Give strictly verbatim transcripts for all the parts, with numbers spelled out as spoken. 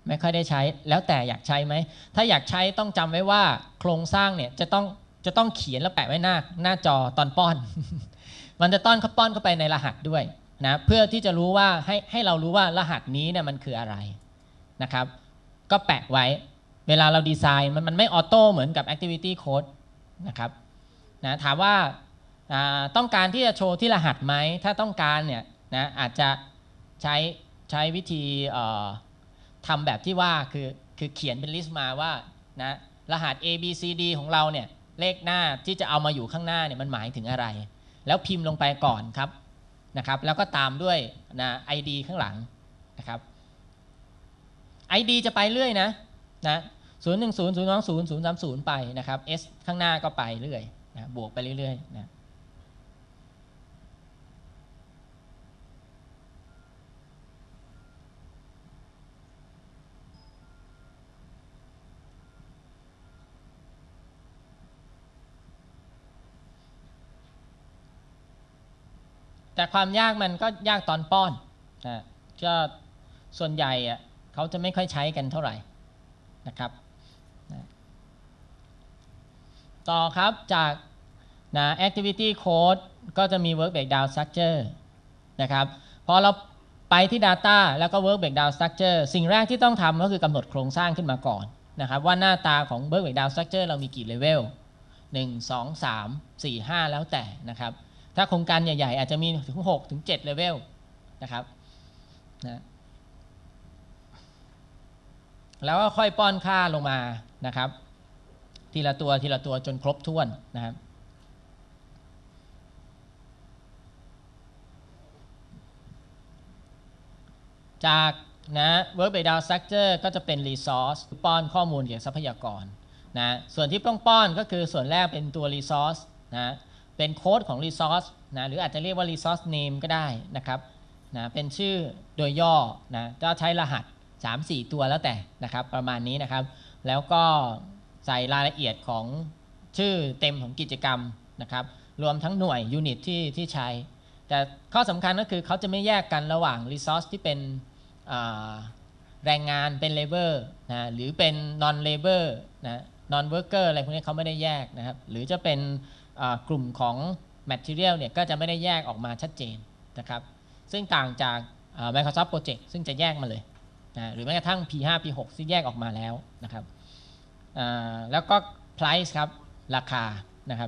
ไม่ค่อยได้ใช้แล้วแต่อยากใช้ไหมถ้าอยากใช้ต้องจำไว้ว่าโครงสร้างเนี่ยจะต้องจะต้องเขียนแล้วแปะไว้หน้าหน้าจอตอนป้อน มันจะต้อนเขาป้อนเข้าไปในรหัสด้วยนะเพื่อที่จะรู้ว่าให้ให้เรารู้ว่ารหัสนี้เนี่ยมันคืออะไรนะครับก็แปะไว้เวลาเราดีไซน์มันมันไม่ออโต้เหมือนกับ activity code นะครับนะถามว่าต้องการที่จะโชว์ที่รหัสไหมถ้าต้องการเนี่ยนะอาจจะใช้ใช้วิธีทำแบบที่ว่าคือคือเขียนเป็นลิสต์มาว่านะรหัส A B C D ของเราเนี่ยเลขหน้าที่จะเอามาอยู่ข้างหน้าเนี่ยมันหมายถึงอะไรแล้วพิมพ์ลงไปก่อนครับนะครับแล้วก็ตามด้วยนะ ไอ ดี ข้างหลังนะครับ ไอ ดี จะไปเรื่อยนะนะศูนย์ หนึ่ง ศูนย์ ศูนย์ สอง ศูนย์ ศูนย์ สาม ศูนย์ไปนะครับ S ข้างหน้าก็ไปเรื่อยนะบวกไปเรื่อยๆนะแต่ความยากมันก็ยากตอนป้อนนะก็ส่วนใหญ่อะเขาจะไม่ค่อยใช้กันเท่าไหร่นะครับนะต่อครับจากนะ activity code ก็จะมี work breakdown structure นะครับพอเราไปที่ data แล้วก็ work breakdown structure สิ่งแรกที่ต้องทำก็คือกำหนดโครงสร้างขึ้นมาก่อนนะครับว่าหน้าตาของ work breakdown structure เรามีกี่ level หนึ่ง สอง สาม สี่ ห้าแล้วแต่นะครับถ้าโครงการใหญ่ๆอาจจะมีถึงหกถึงเจ็ด level นะครับนะแล้วก็ค่อยป้อนค่าลงมานะครับทีละตัวทีละตัวจนครบถ้วนนะครับจากนะ work breakdown structure ก็จะเป็น resource ป้อนข้อมูลเกี่ยวกับทรัพยากรนะส่วนที่ต้องป้อนก็คือส่วนแรกเป็นตัว resource นะเป็นโค้ดของ resource นะหรืออาจจะเรียกว่า resource name ก็ได้นะครับนะเป็นชื่อโดยย่อนะก็ใช้รหัส สามสี่ ตัวแล้วแต่นะครับประมาณนี้นะครับแล้วก็ใส่รายละเอียดของชื่อเต็มของกิจกรรมนะครับรวมทั้งหน่วยยูนิตที่ที่ใช้แต่ข้อสำคัญก็คือเขาจะไม่แยกกันระหว่าง resource ที่เป็นแรงงานเป็น labor นะหรือเป็น non labor นะ non worker อะไรพวกนี้เขาไม่ได้แยกนะครับหรือจะเป็นกลุ่มของ material เนี่ยก็จะไม่ได้แยกออกมาชัดเจนนะครับซึ่งต่างจาก Microsoft Project ซึ่งจะแยกมาเลยนะหรือแม้กระทั่ง พี ห้า พี หก ที่แยกออกมาแล้วนะครับแล้วก็ price ครับราคานะครับ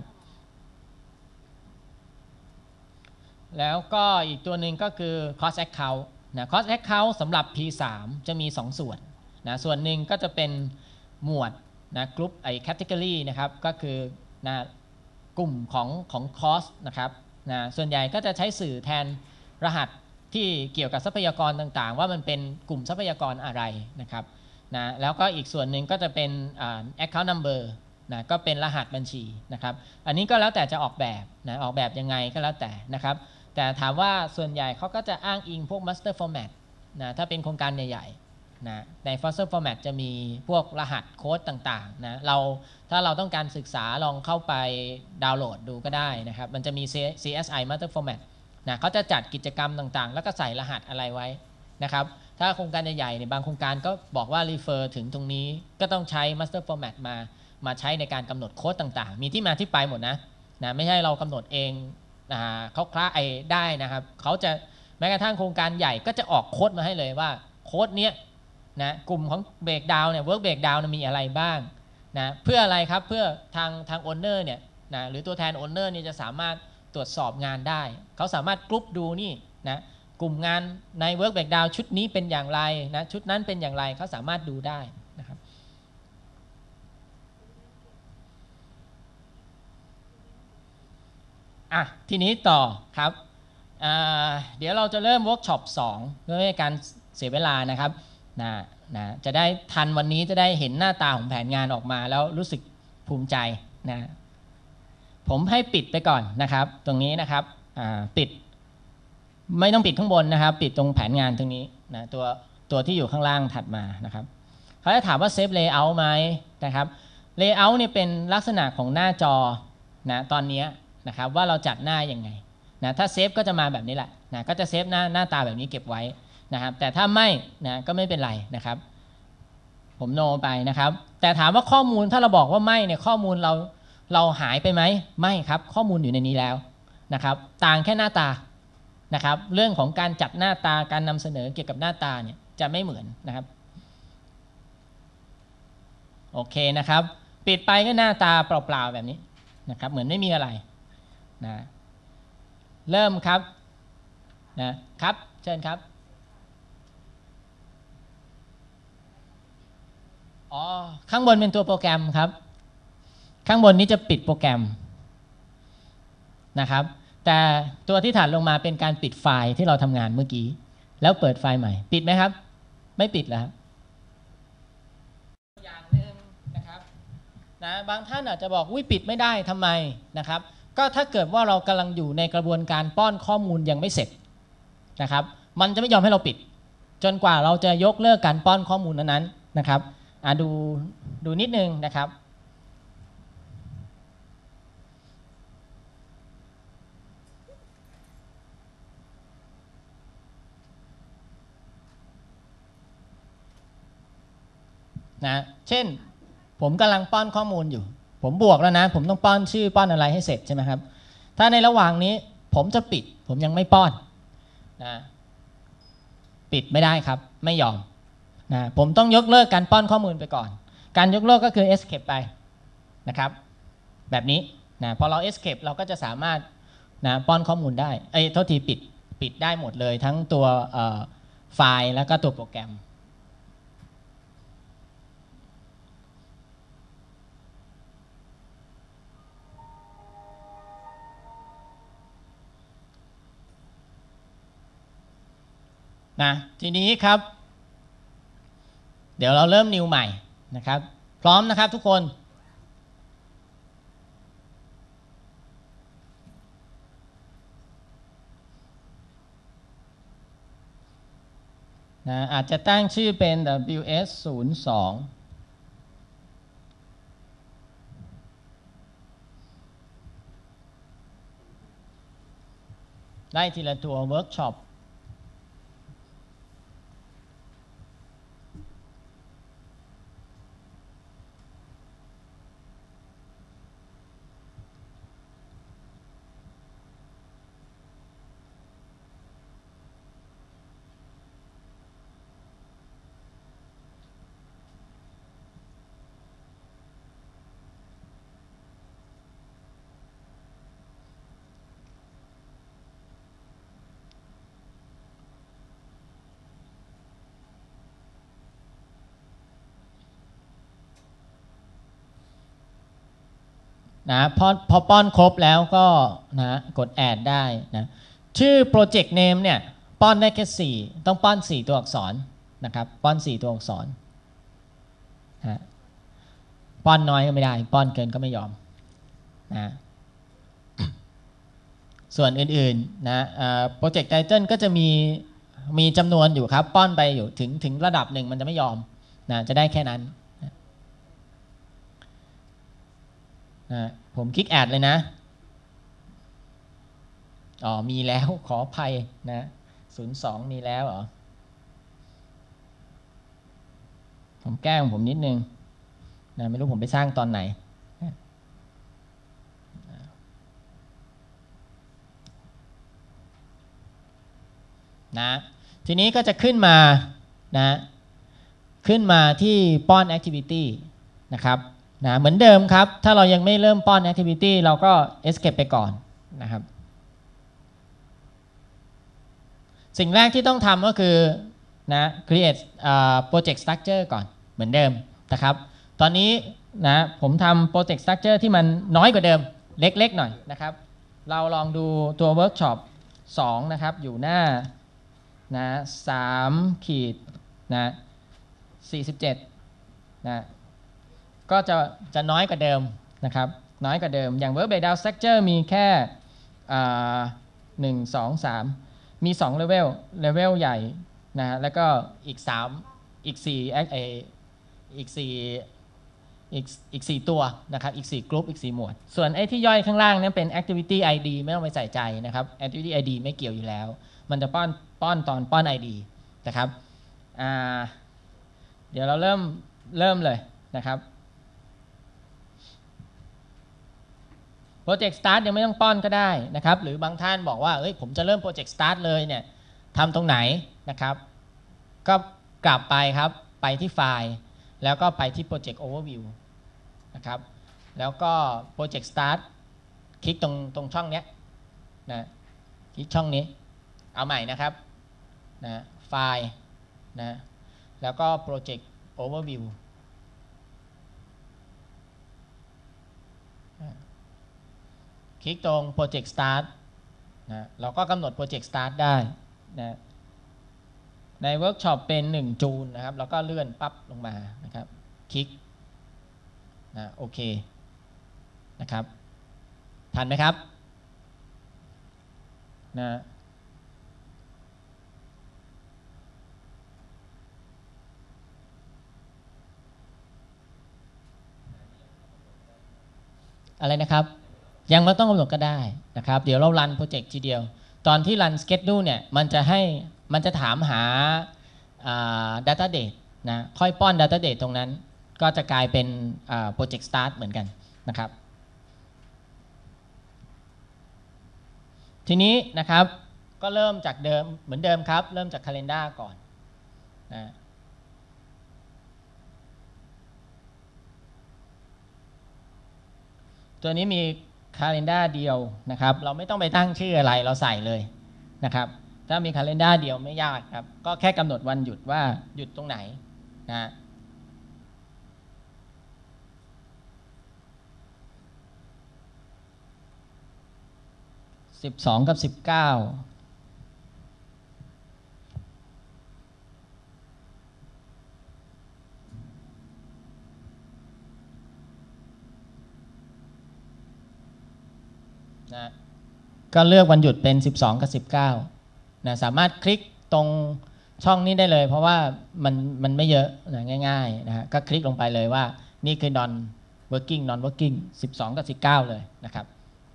แล้วก็อีกตัวหนึ่งก็คือ cost account นะ cost account สำหรับ พี สาม จะมีสองส่วนนะส่วนหนึ่งก็จะเป็นหมวดนะกลุ่มไอ้ category นะครับก็คือนะกลุ่มของของ cost นะครับนะส่วนใหญ่ก็จะใช้สื่อแทนรหัสที่เกี่ยวกับทรัพยากรต่างๆว่ามันเป็นกลุ่มทรัพยากรอะไรนะครับนะแล้วก็อีกส่วนหนึ่งก็จะเป็น account number นะก็เป็นรหัสบัญชีนะครับอันนี้ก็แล้วแต่จะออกแบบนะออกแบบยังไงก็แล้วแต่นะครับแต่ถามว่าส่วนใหญ่เขาก็จะอ้างอิงพวก master format นะถ้าเป็นโครงการใหญ่ๆนะใน master format จะมีพวกรหัสโค้ดต่างๆนะเราถ้าเราต้องการศึกษาลองเข้าไปดาวน์โหลดดูก็ได้นะครับมันจะมี ซี เอส ไอ master format นะเขาจะจัดกิจกรรมต่างๆแล้วก็ใส่รหัสอะไรไว้นะครับถ้าโครงการใหญ่ๆเนี่ยบางโครงการก็บอกว่า refer ถึงตรงนี้ก็ต้องใช้ master format มามาใช้ในการกำหนดโค้ดต่างๆมีที่มาที่ไปหมดนะนะไม่ใช่เรากำหนดเองเขาคล้าไอได้นะครับเขาจะแม้กระทั่งโครงการใหญ่ก็จะออกโค้ดมาให้เลยว่าโค้ดเนี้ยนะกลุ่มของเบรกดาวน์เนี่ยเวิร์กเบรกดาวน์มีอะไรบ้างนะเพื่ออะไรครับเพื่อทางทางโอนเนอร์เนี่ยนะหรือตัวแทนโอนเนอร์นี่จะสามารถตรวจสอบงานได้เขาสามารถกรุ๊ปดูนี่นะกลุ่มงานในเวิร์กเบรกดาวน์ชุดนี้เป็นอย่างไรนะชุดนั้นเป็นอย่างไรเขาสามารถดูได้นะครับอ่ะทีนี้ต่อครับเดี๋ยวเราจะเริ่มเวิร์กช็อปสองเพื่อไม่ให้การเสียเวลานะครับนะนะจะได้ทันวันนี้จะได้เห็นหน้าตาของแผนงานออกมาแล้วรู้สึกภูมิใจนะผมให้ปิดไปก่อนนะครับตรงนี้นะครับปิดไม่ต้องปิดข้างบนนะครับปิดตรงแผนงานตรงนี้นะตัวตัวที่อยู่ข้างล่างถัดมานะครับเขาจะถามว่าเซฟเลเยอร์ไหมนะครับเลเยอร์เนี่ยเป็นลักษณะของหน้าจอนะตอนนี้นะครับว่าเราจัดหน้ายังไงนะถ้าเซฟก็จะมาแบบนี้แหละนะก็จะเซฟหน้าหน้าตาแบบนี้เก็บไว้นะครับแต่ถ้าไม่นะก็ไม่เป็นไรนะครับผมโนไปนะครับแต่ถามว่าข้อมูลถ้าเราบอกว่าไม่เนี่ยข้อมูลเราเราหายไปไหมไม่ครับข้อมูลอยู่ในนี้แล้วนะครับต่างแค่หน้าตานะครับเรื่องของการจัดหน้าตาการนำเสนอเกี่ยวกับหน้าตาเนี่ยจะไม่เหมือนนะครับโอเคนะครับปิดไปก็หน้าตาเปล่าๆแบบนี้นะครับเหมือนไม่มีอะไรนะเริ่มครับนะครับเชิญครับอ๋อข้างบนเป็นตัวโปรแกรมครับข้างบนนี้จะปิดโปรแกรมนะครับแต่ตัวที่ถัดลงมาเป็นการปิดไฟล์ที่เราทำงานเมื่อกี้แล้วเปิดไฟล์ใหม่ปิดไหมครับไม่ปิดแล้วอย่างหนึ่งนะครับนะบางท่านอาจจะบอกวิปิดไม่ได้ทำไมนะครับก็ถ้าเกิดว่าเรากำลังอยู่ในกระบวนการป้อนข้อมูลยังไม่เสร็จนะครับมันจะไม่ยอมให้เราปิดจนกว่าเราจะยกเลิกการป้อนข้อมูลนั้นๆนะครับอ่ะดูดูนิดนึงนะครับนะเช่นผมกำลังป้อนข้อมูลอยู่ผมบวกแล้วนะผมต้องป้อนชื่อป้อนอะไรให้เสร็จใช่ไหมครับถ้าในระหว่างนี้ผมจะปิดผมยังไม่ป้อนนะปิดไม่ได้ครับไม่ยอมนะผมต้องยกเลิกการป้อนข้อมูลไปก่อนการยกเลิกก็คือ escape ไปนะครับแบบนี้นะพอเรา escape เราก็จะสามารถนะป้อนข้อมูลได้เอ้ยโทษทีปิดปิดได้หมดเลยทั้งตัวไฟล์แล้วก็ตัวโปรแกรมนะทีนี้ครับเดี๋ยวเราเริ่ม new ใหม่นะครับพร้อมนะครับทุกคนนะอาจจะตั้งชื่อเป็น ดับเบิลยู เอส ศูนย์ สองไล่ทีละตัว workshopนะพอพอป้อนครบแล้วก็นะกด add ได้นะชื่อ project name เนี่ยป้อนได้แค่สี่ต้องป้อนสี่ตัวอักษรนะครับป้อนสี่ตัวอักษรนะป้อนน้อยก็ไม่ได้ป้อนเกินก็ไม่ยอมนะส่วนอื่นๆนะโปรเจกต์ไตเติ้ลก็จะมีมีจำนวนอยู่ครับป้อนไปอยู่ถึงถึงระดับหนึ่งมันจะไม่ยอมนะจะได้แค่นั้นนะผมคลิกแอดเลยนะอ๋อมีแล้วขออภัยนะศูนย์สองมีแล้วเหรอผมแก้ของผมนิดนึงนะไม่รู้ผมไปสร้างตอนไหนนะทีนี้ก็จะขึ้นมานะขึ้นมาที่ป้อน activity นะครับนะเหมือนเดิมครับถ้าเรายังไม่เริ่มป้อน activity เราก็ escape ไปก่อนนะครับสิ่งแรกที่ต้องทำก็คือนะ create uh, project structure ก่อนเหมือนเดิมนะครับตอนนี้นะผมทำ project structure ที่มันน้อยกว่าเดิมเล็กๆหน่อยนะครับเราลองดูตัว workshop สองนะครับอยู่หน้านะสามขีดนะสี่สิบเจ็ดนะก็จะจะน้อยกว่าเดิมนะครับน้อยกว่าเดิมอย่าง work breakdown structure มีแค่หนึ่ง สอง สามมีสอง level level ใหญ่นะแล้วก็อีกสามอีกสี่เออีกสี่อีกอีกสี่ตัวนะครับอีกสี่กลุ่มอีกสี่หมวดส่วนไอ้ที่ย่อยข้างล่างนั้นเป็น activity ไอ ดี ไม่ต้องไปใส่ใจนะครับ activity ไอ ดี ไม่เกี่ยวอยู่แล้วมันจะป้อนป้อนตอนป้อน ไอ ดี นะครับเดี๋ยวเราเริ่มเริ่มเลยนะครับโปรเจกต์สตาร์ทยังไม่ต้องป้อนก็ได้นะครับหรือบางท่านบอกว่าเอ้ยผมจะเริ่มโปรเจกต์สตาร์ทเลยเนี่ยทำตรงไหนนะครับก็กลับไปครับไปที่ไฟล์แล้วก็ไปที่โปรเจกต์โอเวอร์วิวนะครับแล้วก็โปรเจกต์สตาร์ทคลิกตรงตรงช่องนี้นะคลิกช่องนี้เอาใหม่นะครับนะไฟล์นะแล้วก็โปรเจกต์โอเวอร์วิวคลิกตรง Project Start นะเราก็กำหนด Project Start ได้นะในเวิร์กช็อปเป็นหนึ่งจูนนะครับแล้วก็เลื่อนปั๊บลงมานะครับคลิกนะโอเคนะครับทันไหมครับนะอะไรนะครับยังไม่ต้องกำหนดก็ได้นะครับเดี๋ยวเรารันโปรเจกต์ทีเดียวตอนที่รันสเกจดูเนี่ยมันจะให้มันจะถามหา Datadate นะค่อยป้อน Datadate ตรงนั้นก็จะกลายเป็นโปรเจกต์ Start เหมือนกันนะครับทีนี้นะครับก็เริ่มจากเดิมเหมือนเดิมครับเริ่มจาก Calendar ก่อนนะตัวนี้มี Calendar เดียวนะครับเราไม่ต้องไปตั้งชื่ออะไรเราใส่เลยนะครับถ้ามี Calendar เดียวไม่ยากครับก็แค่กำหนดวันหยุดว่าหยุดตรงไหนนะสิบสองกับสิบเก้านะก็เลือกวันหยุดเป็นสิบสองกับสิบเก้านะสามารถคลิกตรงช่องนี้ได้เลยเพราะว่ามันมันไม่เยอะนะง่ายๆนะฮะก็คลิกลงไปเลยว่านี่คือ non working non working สิบสองกับสิบเก้าเลยนะครับ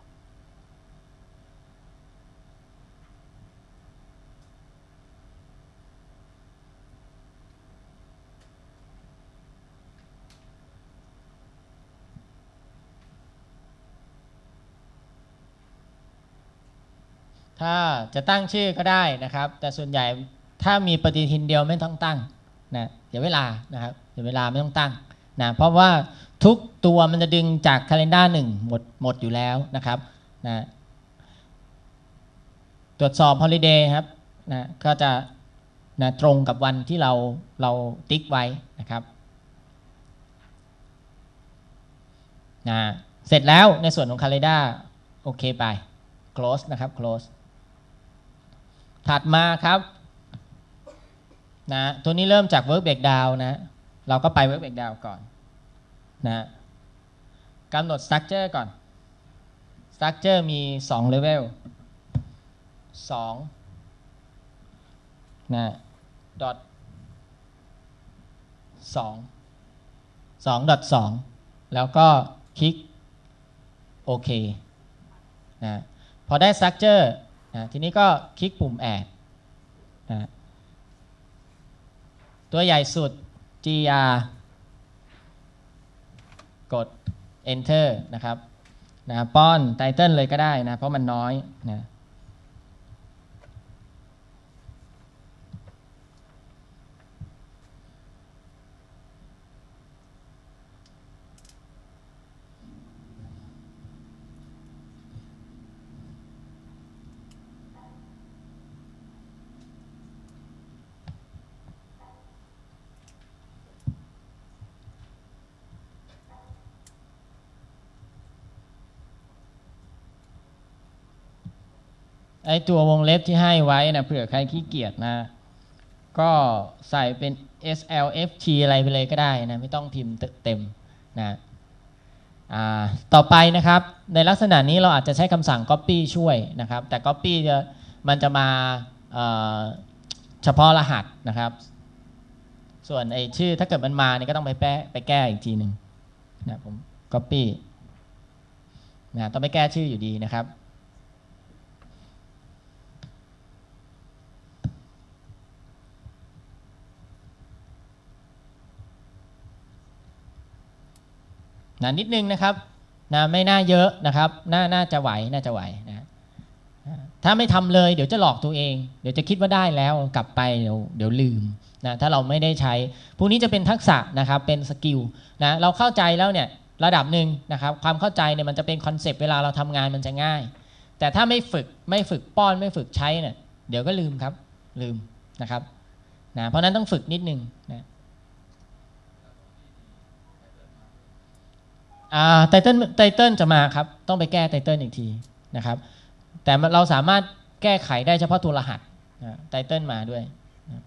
ถ้าจะตั้งชื่อก็ได้นะครับแต่ส่วนใหญ่ถ้ามีปฏิทินเดียวไม่ต้องตั้งนะเดี๋ยวเวลานะครับเดี๋ยวเวลาไม่ต้องตั้งนะเพราะว่าทุกตัวมันจะดึงจาก Calendar หนึ่งหมดหมดอยู่แล้วนะครับนะตรวจสอบ Holiday ครับนะก็จะนะตรงกับวันที่เราเราติ๊กไว้นะครับนะเสร็จแล้วในส่วนของ Calendar โอเคไป close นะครับ close ถัดมาครับนะตัวนี้เริ่มจาก work breakdown นะเราก็ไป work breakdown ก่อนนะกำหนด structure ก่อน structure มีสอง level สองนะ dot สอง สอง dot สองแล้วก็คลิกโอเคนะพอได้ structure นะทีนี้ก็คลิกปุ่ม add นะตัวใหญ่สุด จี อาร์ กด enter นะครับนะป้อน title เลยก็ได้นะเพราะมันน้อยนะไอตัววงเล็บที่ให้ไว้นะเผื่อใครขี้เกียจนะก็ใส่เป็น เอส แอล เอฟ ที อะไรไปเลยก็ได้นะไม่ต้องพิมพ์เต็มนะต่อไปนะครับในลักษณะนี้เราอาจจะใช้คำสั่ง copy ช่วยนะครับแต่ copy จะมันจะมาเฉพาะรหัสนะครับส่วนไอชื่อถ้าเกิดมันมาเนี่ยก็ต้องไปแก้ไปแก้อีกทีหนึ่งนะผม copy นะต้องไปแก้ชื่ออยู่ดีนะครับนะนิดนึงนะครับนะไม่น่าเยอะนะครับน่าน่าจะไหวน่าจะไหวนะถ้าไม่ทำเลยเดี๋ยวจะหลอกตัวเองเดี๋ยวจะคิดว่าได้แล้วกลับไปเดี๋ยวเดี๋ยวลืมนะถ้าเราไม่ได้ใช้พวกนี้จะเป็นทักษะนะครับเป็นสกิลนะเราเข้าใจแล้วเนี่ยระดับหนึ่งนะครับความเข้าใจเนี่ยมันจะเป็นคอนเซปต์เวลาเราทำงานมันจะง่ายแต่ถ้าไม่ฝึกไม่ฝึกป้อนไม่ฝึกใช้เนี่ยเดี๋ยวก็ลืมครับลืมนะครับนะเพราะนั้นต้องฝึกนิดนึงนะอ่าไตเติ้ลไตเติ้ลจะมาครับต้องไปแก้ไตเติ้ลอีกทีนะครับแต่เราสามารถแก้ไขได้เฉพาะตัวรหัสนะไตเติ้ลมาด้วยนะ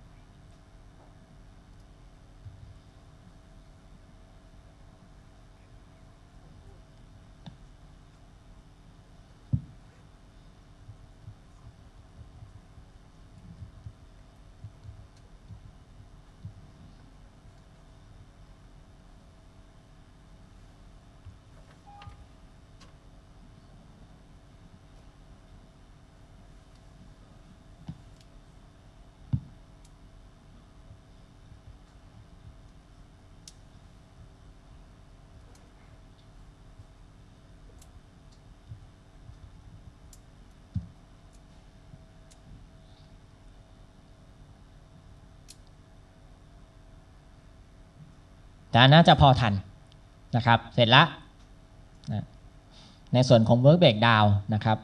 แต่น่าจะพอทันนะครับเสร็จละนะในส่วนของ work breakdown นะครับ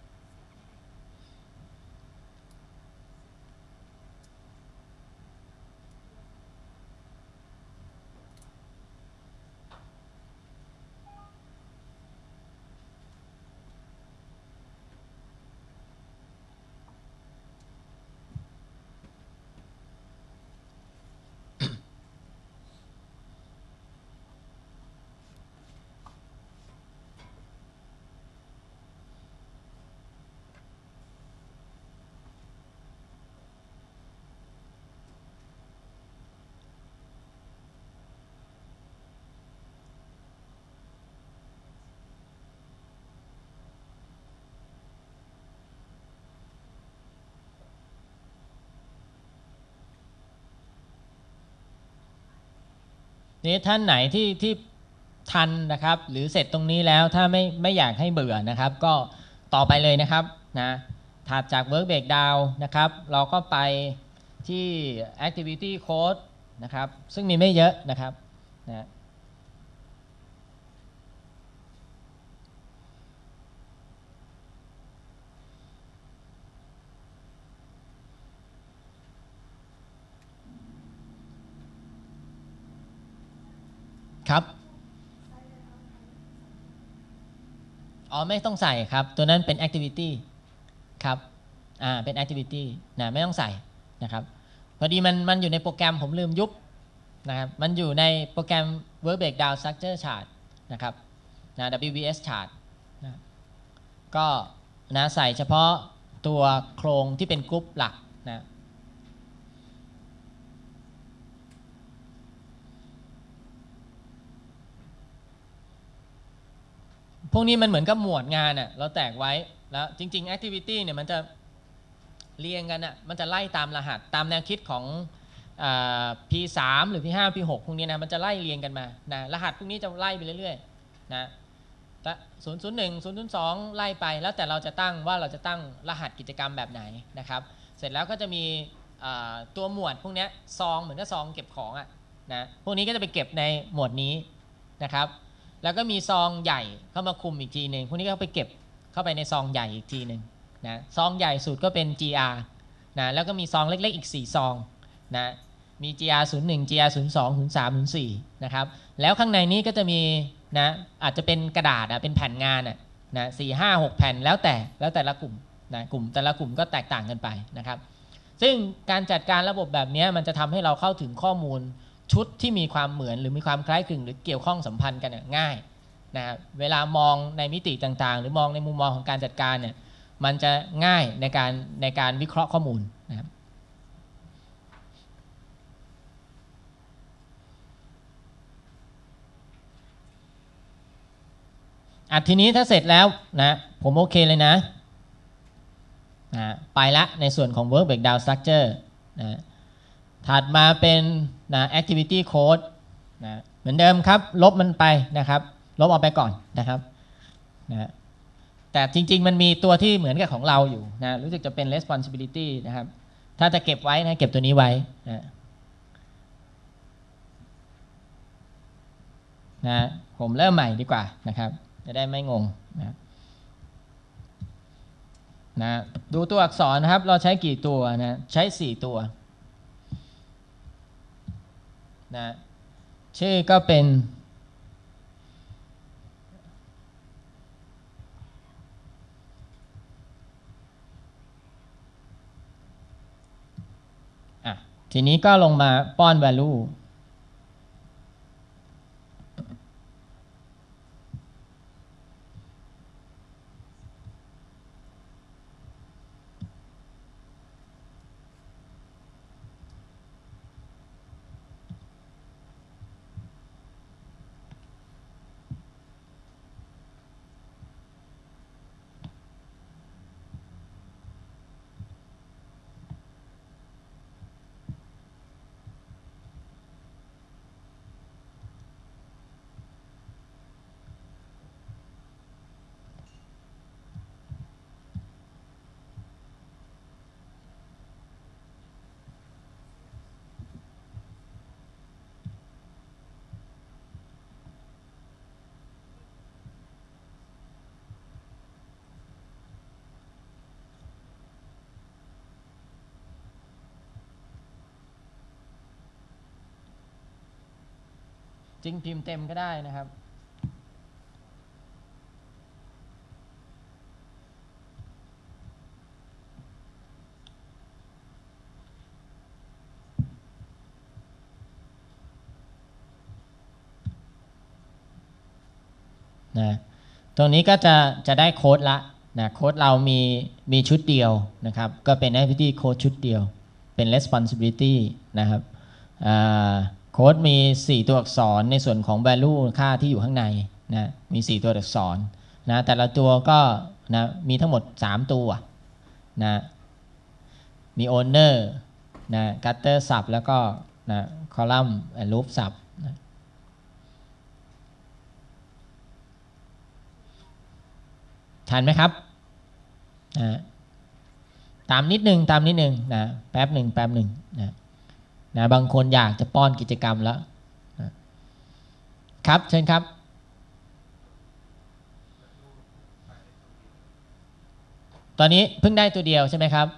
นี่ท่านไหนที่ที่ทันนะครับหรือเสร็จตรงนี้แล้วถ้าไม่ไม่อยากให้เบื่อนะครับก็ต่อไปเลยนะครับนะถัดจาก work breakdown นะครับเราก็ไปที่ activity code นะครับซึ่งมีไม่เยอะนะครับนะครับอ๋อไม่ต้องใส่ครับตัวนั้นเป็น activity ครับอ่าเป็น activity นะไม่ต้องใส่นะครับพอดีมันมันอยู่ในโปรแกรมผมลืมยุบนะครับมันอยู่ในโปรแกรม work breakdown structure chart นะครับนะ ดับเบิลยู บี เอส chart นะก็นะใส่เฉพาะตัวโครงที่เป็นกรุ๊ปหลักนะพวกนี้มันเหมือนกับหมวดงานอ่ะเราแตกไว้แล้วจริงๆ activity เนี่ยมันจะเรียงกันอ่ะมันจะไล่ตามรหัสตามแนวคิดของ พี สาม หรือ พี ห้า พี หกพวกนี้นะมันจะไล่เรียงกันมานะรหัสพวกนี้จะไล่ไปเรื่อยๆนะศูนย์ ศูนย์ หนึ่ง ศูนย์ ศูนย์ สองไล่ไปแล้วแต่เราจะตั้งว่าเราจะตั้งรหัสกิจกรรมแบบไหนนะครับเสร็จแล้วก็จะมีตัวหมวดพวกนี้ซองเหมือนกับซองเก็บของอ่ะนะพวกนี้ก็จะไปเก็บในหมวดนี้นะครับแล้วก็มีซองใหญ่เข้ามาคุมอีกทีหนึ่งพวกนี้ก็ไปเก็บเข้าไปในซองใหญ่อีกทีหนึ่งนะซองใหญ่สุดก็เป็น จี อาร์ นะแล้วก็มีซองเล็กๆอีกสี่ซองนะมี จี อาร์ ศูนย์ หนึ่ง จี อาร์ ศูนย์ สอง ศูนย์ สาม ศูนย์ สี่นะครับแล้วข้างในนี้ก็จะมีนะอาจจะเป็นกระดาษอ่ะเป็นแผ่นงานอ่ะนะสี่ ห้า หกแผ่นแล้วแต่แล้วแต่ละกลุ่มนะกลุ่มแต่ละกลุ่มก็แตกต่างกันไปนะครับซึ่งการจัดการระบบแบบนี้มันจะทำให้เราเข้าถึงข้อมูลชุดที่มีความเหมือนหรือมีความคล้ายคลึงหรือเกี่ยวข้องสัมพันธ์กันง่ายนะเวลามองในมิติต่างๆหรือมองในมุมมองของการจัดการเนี่ยมันจะง่ายในการในการวิเคราะห์ข้อมูลนะครับอ่ะทีนี้ถ้าเสร็จแล้วนะผมโอเคเลยนะนะไปละในส่วนของ work breakdown structure นะถัดมาเป็นนะ activity code นะเหมือนเดิมครับลบมันไปนะครับลบออกไปก่อนนะครับนะแต่จริงๆมันมีตัวที่เหมือนกับของเราอยู่นะรู้สึกจะเป็น responsibility นะครับถ้าจะเก็บไว้นะเก็บตัวนี้ไว้นะนะผมเริ่มใหม่ดีกว่านะครับจะได้ไม่งงนะนะดูตัวอักษรนะครับเราใช้กี่ตัวนะใช้สี่ตัวนะชื่อก็เป็นอ่ะทีนี้ก็ลงมาป้อน valueจริงพิมพ์เต็มก็ได้นะครับนะตรงนี้ก็จะจะได้โค้ดละนะโค้ดเรามีมีชุดเดียวนะครับก็เป็น activity code ชุดเดียวเป็น responsibility นะครับโค้ดมีสี่ตัวอักษรในส่วนของ value ค่าที่อยู่ข้างในนะมีสี่ตัวอักษรนะแต่ละตัวก็นะมีทั้งหมดสามตัวนะมี owner นะ getter sub แล้วก็นะ column and loop sub นะทันไหมครับนะตามนิดนึงตามนิดนึงนะแป๊บหนึ่งแป๊บหนึ่งนะนะบางคนอยากจะป้อนกิจกรรมแล้วนะครับเชิญครับตอนนี้เพิ่งได้ตัวเดียวใช่ไหมครับ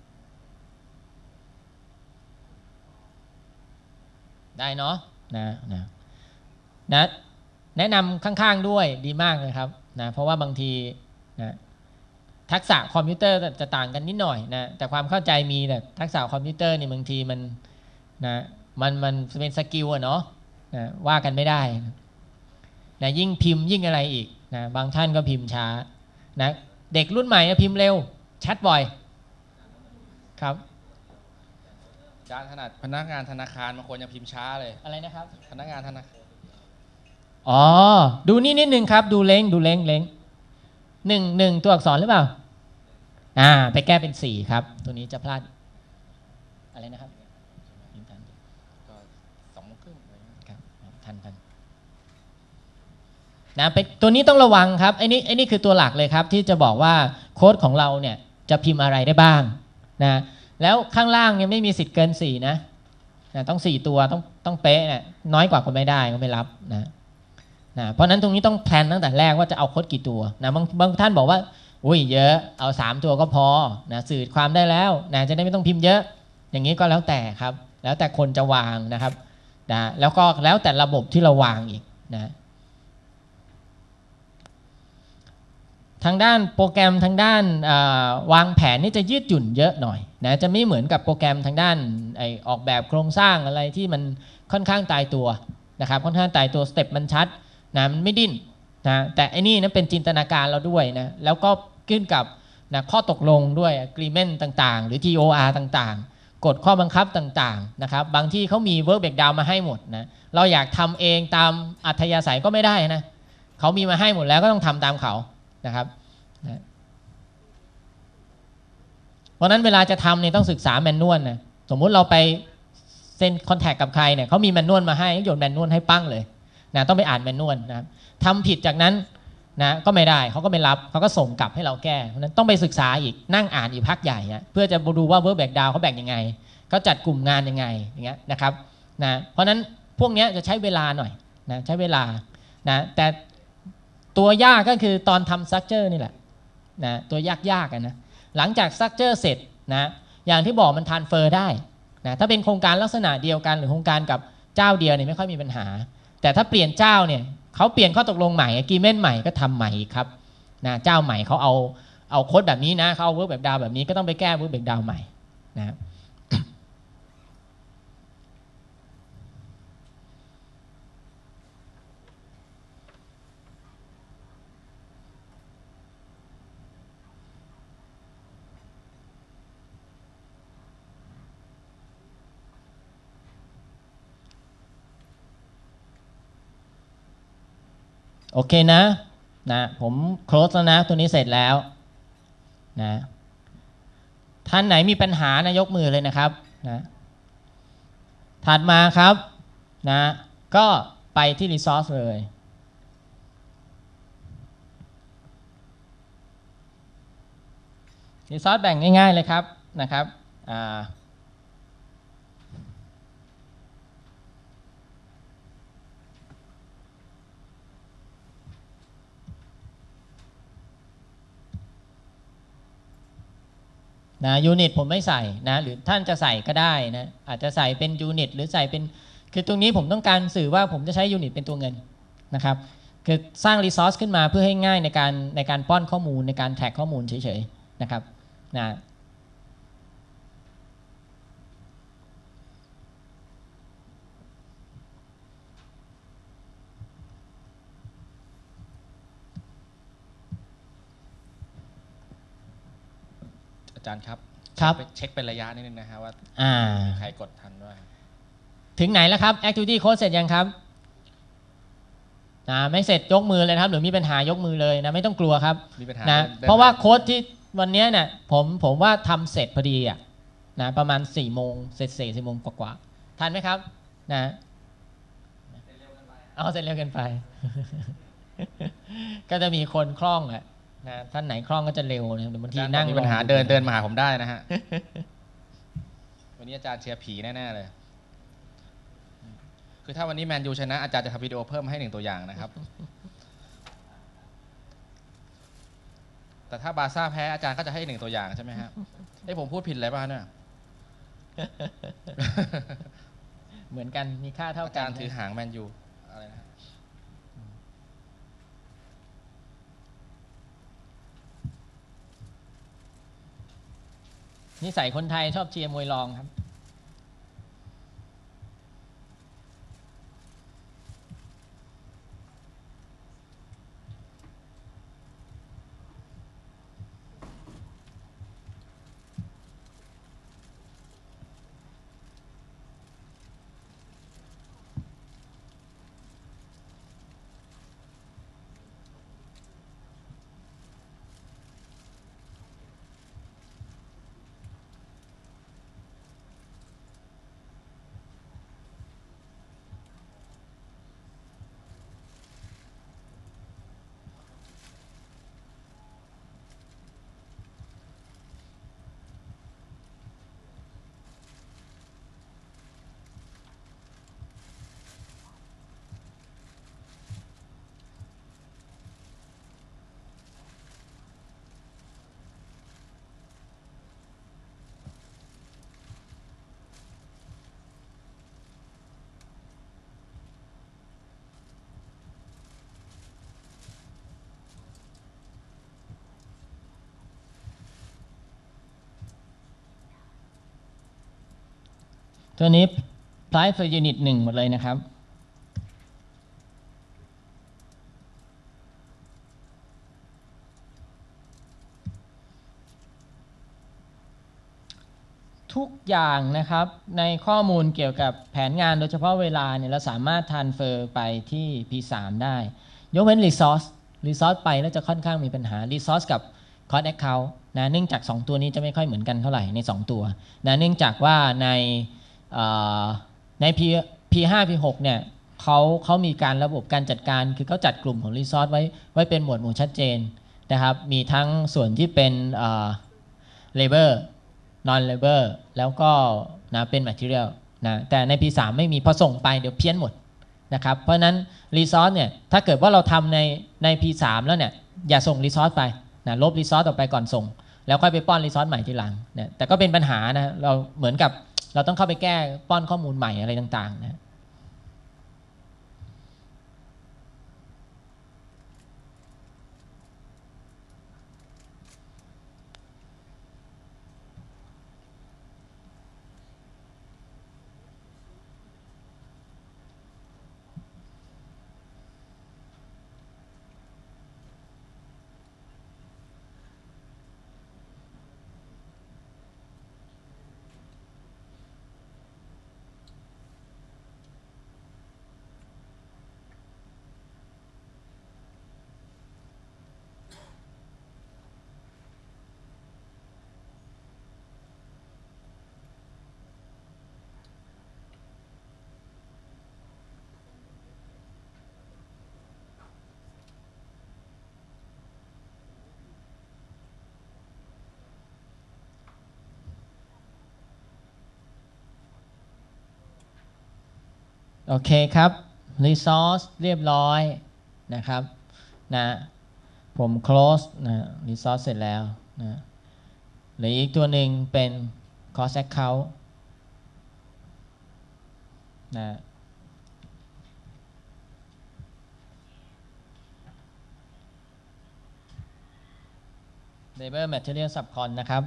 ได้เนาะนะนะนะแนะนำข้างๆด้วยดีมากเลยครับนะเพราะว่าบางทีนะทักษะคอมพิวเตอร์จะต่างกันนิดหน่อยนะแต่ความเข้าใจมีแต่ทักษะคอมพิวเตอร์นี่บางทีมันนะมันมันเป็นสกิลอะเนาะนะว่ากันไม่ได้นะยิ่งพิมพ์ยิ่งอะไรอีกนะบางท่านก็พิมพ์ช้านะเด็กรุ่นใหม่พิมพ์เร็วแชทบ่อยครับอาจารย์ถนัดพนักงานธนาคารบางคนยังพิมพ์ช้าเลยอะไรนะครับพนักงานธนาคารอ๋อดูนี่นิดนึงครับดูเล้งดูเล้งเล้งหนึ่งหนึ่งตัวอักษรหรือเปล่าอ่าไปแก้เป็นสี่ครับตัวนี้จะพลาดอะไรนะครับก็สองโมงครึ่งครับทันทันนะไปตัวนี้ต้องระวังครับไอ้นี่ไอ้นี่คือตัวหลักเลยครับที่จะบอกว่าโค้ดของเราเนี่ยจะพิมพ์อะไรได้บ้างนะแล้วข้างล่างเนี่ยไม่มีสิทธิ์เกินสี่นะนะต้องสี่ตัวต้องต้องเป๊ะเนี่ยน้อยกว่าก็ไม่ได้ก็ไม่รับนะนะเพราะนั้นตรงนี้ต้องแพลนตั้งแต่แรกว่าจะเอาโค้ดกี่ตัวนะบางบางท่านบอกว่าอุ้ยเยอะเอาสามตัวก็พอนะสื่อความได้แล้วนะจะได้ไม่ต้องพิมพ์เยอะอย่างนี้ก็แล้วแต่ครับแล้วแต่คนจะวางนะครับนะแล้วก็แล้วแต่ระบบที่เราวางอีกนะทางด้านโปรแกรมทางด้านวางแผนนี่จะยืดหยุ่นเยอะหน่อยนะจะไม่เหมือนกับโปรแกรมทางด้านไอออกแบบโครงสร้างอะไรที่มันค่อนข้างตายตัวนะครับค่อนข้างตายตัวสเต็ปมันชัดนะมันไม่ดิ้นนะแต่อันนี้นะเป็นจินตนาการเราด้วยนะแล้วก็ขึ้นกับนะข้อตกลงด้วย agreement ต่างๆหรือ ที โอ อาร์ ต่างๆกฎข้อบังคับต่างๆนะครับบางที่เขามี work breakdown มาให้หมดนะเราอยากทำเองตามอัธยาศัยก็ไม่ได้นะเขามีมาให้หมดแล้วก็ต้องทำตามเขานะครับเพราะนั้นเวลาจะทำเนี่ยต้องศึกษาแมนนวลนะสมมุติเราไปเซ็นคอนแทคกับใครเนี่ยเขามีแมนนวลมาให้โยนแมนนวลให้ปั้งเลยนะต้องไปอ่านแมนนวลนะครับทำผิดจากนั้นนะก็ไม่ได้เขาก็ไม่รับเขาก็ส่งกลับให้เราแก้เพราะนั้นต้องไปศึกษาอีกนั่งอ่านอีกพักใหญ่นะเพื่อจะดูว่า work breakdown เขาแบ่งยังไงเขาจัดกลุ่มงานยังไงอย่างเงี้ยนะครับนะเพราะนั้นพวกนี้จะใช้เวลาหน่อยนะใช้เวลานะแต่ตัวยากก็คือตอนทำ structure นี่แหละนะตัวยากๆกันนะหลังจาก structure เสร็จนะอย่างที่บอกมัน transfer ได้นะถ้าเป็นโครงการลักษณะเดียวกันหรือโครงการกับเจ้าเดียวเนี่ยไม่ค่อยมีปัญหาแต่ถ้าเปลี่ยนเจ้าเนี่ยเขาเปลี่ยนข้อตกลงใหม่ agreement ใหม่ก็ทำใหม่ครับนะเจ้าใหม่เขาเอาเอาโค้ดแบบนี้นะเขาเอา work breakdown แบบนี้ก็ต้องไปแก้ work breakdown ใหม่นะโอเคนะนะผมโคลสแล้วนะตัวนี้เสร็จแล้วนะท่านไหนมีปัญหานะยกมือเลยนะครับนะถัดมาครับนะก็ไปที่ resource เลย resource แบ่งง่ายๆเลยครับนะครับอ่านะยูนิตผมไม่ใส่นะหรือท่านจะใส่ก็ได้นะอาจจะใส่เป็นยูนิตหรือใส่เป็นคือตรงนี้ผมต้องการสื่อว่าผมจะใช้ยูนิตเป็นตัวเงินนะครับคือสร้างรีซอสขึ้นมาเพื่อให้ง่ายในการในการป้อนข้อมูลในการแท็กข้อมูลเฉยๆนะครับนะอาจารย์ครับครับเช็คเป็นระยะนิดนึงนะฮะว่าอ่าใครกดทันด้วยถึงไหนแล้วครับ activity code เสร็จยังครับนะไม่เสร็จยกมือเลยครับหรือมีปัญหายกมือเลยนะไม่ต้องกลัวครับนะเพราะว่าโค้ดที่วันนี้เนี่ยผมผมว่าทำเสร็จพอดีอ่ะนะประมาณสี่โมงเสร็จสี่โมงกว่าๆทันไหมครับนะเอาเสร็จเร็วเกินไป ก็จะมีคนคล่องอ่ะนะท่านไหนคล่องก็จะเร็วนะบางทีนั่งมีปัญหาเดินเดินมาหาผมได้นะฮะ วันนี้อาจารย์เชียร์ผีแน่ๆเลยคือถ้าวันนี้แมนยูชนะอาจารย์จะทำวิดีโอเพิ่มให้หนึ่งตัวอย่างนะครับ แต่ถ้าบาร์ซ่าแพ้อาจารย์ก็จะให้หนึ่งตัวอย่างใช่ไหมฮะไอ้ผมพูดผิดอะไรป่ะเนี่ยเหมือนกันมีค่าเท่ากันอาจารย์ถือหางแมนยูอะไรนะนิสัยคนไทยชอบเชียร์มวยรองครับตัวนี้ price per unit หนึ่งหมดเลยนะครับทุกอย่างนะครับในข้อมูลเกี่ยวกับแผนงานโดยเฉพาะเวลาเนี่ยเราสามารถ transfer ไปที่ พี ทรี ได้ยกเว้น resource resource ไปแล้วจะค่อนข้างมีปัญหา resource กับ cost account นะเนื่องจากสองตัวนี้จะไม่ค่อยเหมือนกันเท่าไหร่ในสองตัวนะเนื่องจากว่าในใน P พี ห้า พี หก เนี่ยเขาเขามีการระบบการจัดการคือเขาจัดกลุ่มของรีซอสไว้ไว้เป็นหมวดหมู่ชัดเจนนะครับมีทั้งส่วนที่เป็นเอ่อ labor non labor แล้วก็นะเป็น material นะแต่ใน พี สาม ไม่มีพอส่งไปเดี๋ยวเพี้ยนหมดนะครับเพราะฉะนั้นรีซอสเนี่ยถ้าเกิดว่าเราทำในใน พี สาม แล้วเนี่ยอย่าส่งรีซอสไปนะลบรีซอสออกไปก่อนส่งแล้วค่อยไปป้อนรีซอสใหม่ทีหลังนะแต่ก็เป็นปัญหานะเราเหมือนกับเราต้องเข้าไปแก้ป้อนข้อมูลใหม่อะไรต่างๆนะโอเคครับ resource เรียบร้อยนะครับนะผม close นะ resource เสร็จแล้วนะหรืออีกตัวหนึ่งเป็น cost account นะ labor material subcon นะครับ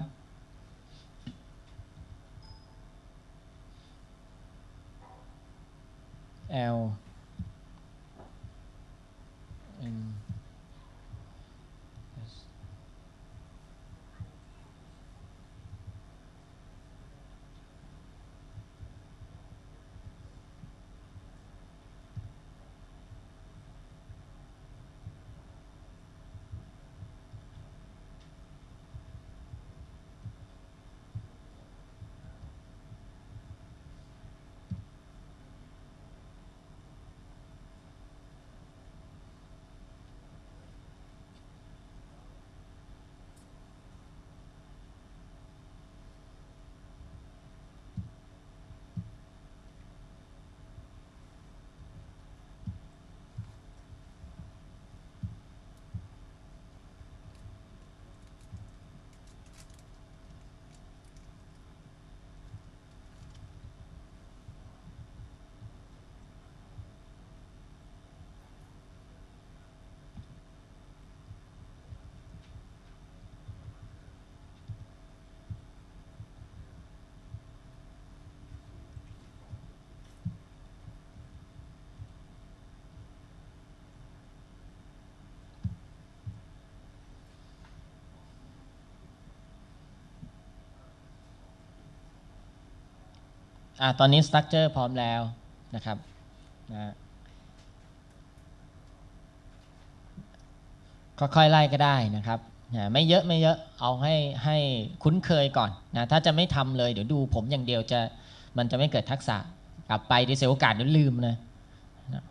L N S อ่ะตอนนี้ structure พร้อมแล้วนะครับนะค่อยๆไล่ก็ได้นะครับนะไม่เยอะไม่เยอะเอาให้ให้คุ้นเคยก่อนนะถ้าจะไม่ทำเลยเดี๋ยวดูผมอย่างเดียวจะมันจะไม่เกิดทักษะกลับไปที่เสียโอกาสเดี๋ยวลืมนะนะ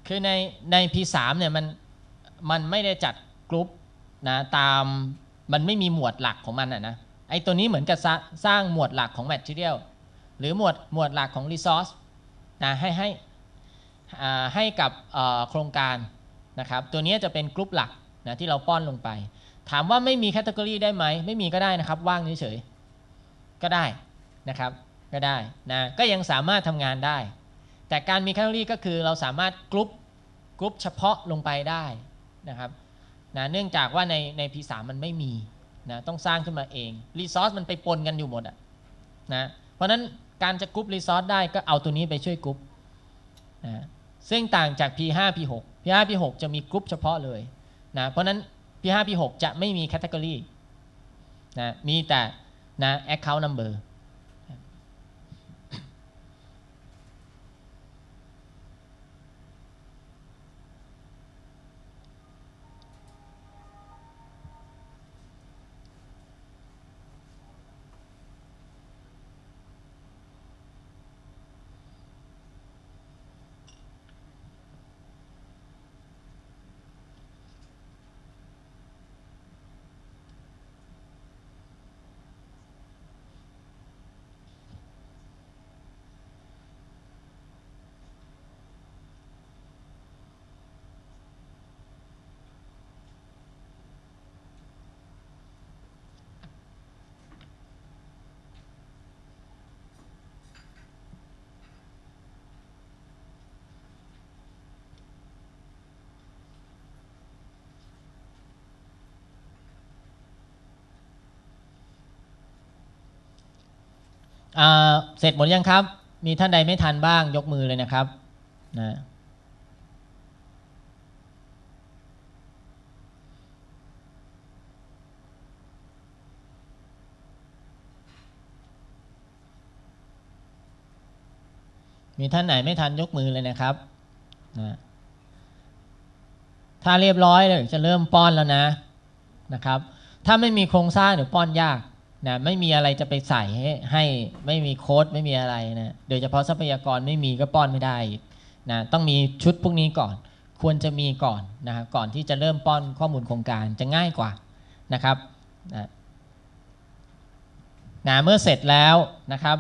คือในใน พี สาม เนี่ยมันมันไม่ได้จัดกรุ๊ปนะตามมันไม่มีหมวดหลักของมันอ่ะนะไอ้ตัวนี้เหมือนกับสร้างหมวดหลักของ Material หรือหมวดหมวดหลักของ Resource นะให้ให้ให้กับโครงการนะครับตัวนี้จะเป็นกรุ๊ปหลักนะที่เราป้อนลงไปถามว่าไม่มีแคตตากรีได้ไหมไม่มีก็ได้นะครับว่างเฉยๆก็ได้นะครับก็ได้นะก็ยังสามารถทำงานได้แต่การมีแคตตากรีก็คือเราสามารถกรุ๊ปกรุ๊ปเฉพาะลงไปได้นะครับนะเนื่องจากว่าในใน พี สาม มันไม่มีนะต้องสร้างขึ้นมาเองรีซอสมันไปปนกันอยู่หมดอะนะเพราะนั้นการจะกรุ๊ปรีซอสได้ก็เอาตัวนี้ไปช่วยกรุ๊ปนะซึ่งต่างจาก พี ห้า พี หก พี ห้า พี หก จะมีกรุ๊ปเฉพาะเลยนะเพราะนั้น พี ห้า พี หก จะไม่มีแคตตากรีนะมีแต่นะ account numberเสร็จหมดยังครับมีท่านใดไม่ทันบ้างยกมือเลยนะครับนะมีท่านไหนไม่ทันยกมือเลยนะครับนะถ้าเรียบร้อยเลยจะเริ่มป้อนแล้วนะนะครับถ้าไม่มีโครงสร้างเดี๋ยวป้อนยากนะไม่มีอะไรจะไปใส่ให้ให้ไม่มีโค้ดไม่มีอะไรนะโดยเฉพาะทรัพยากรไม่มีก็ป้อนไม่ได้นะต้องมีชุดพวกนี้ก่อนควรจะมีก่อนนะครับก่อนที่จะเริ่มป้อนข้อมูลโครงการจะง่ายกว่านะครับนะนะเมื่อเสร็จแล้วนะครับ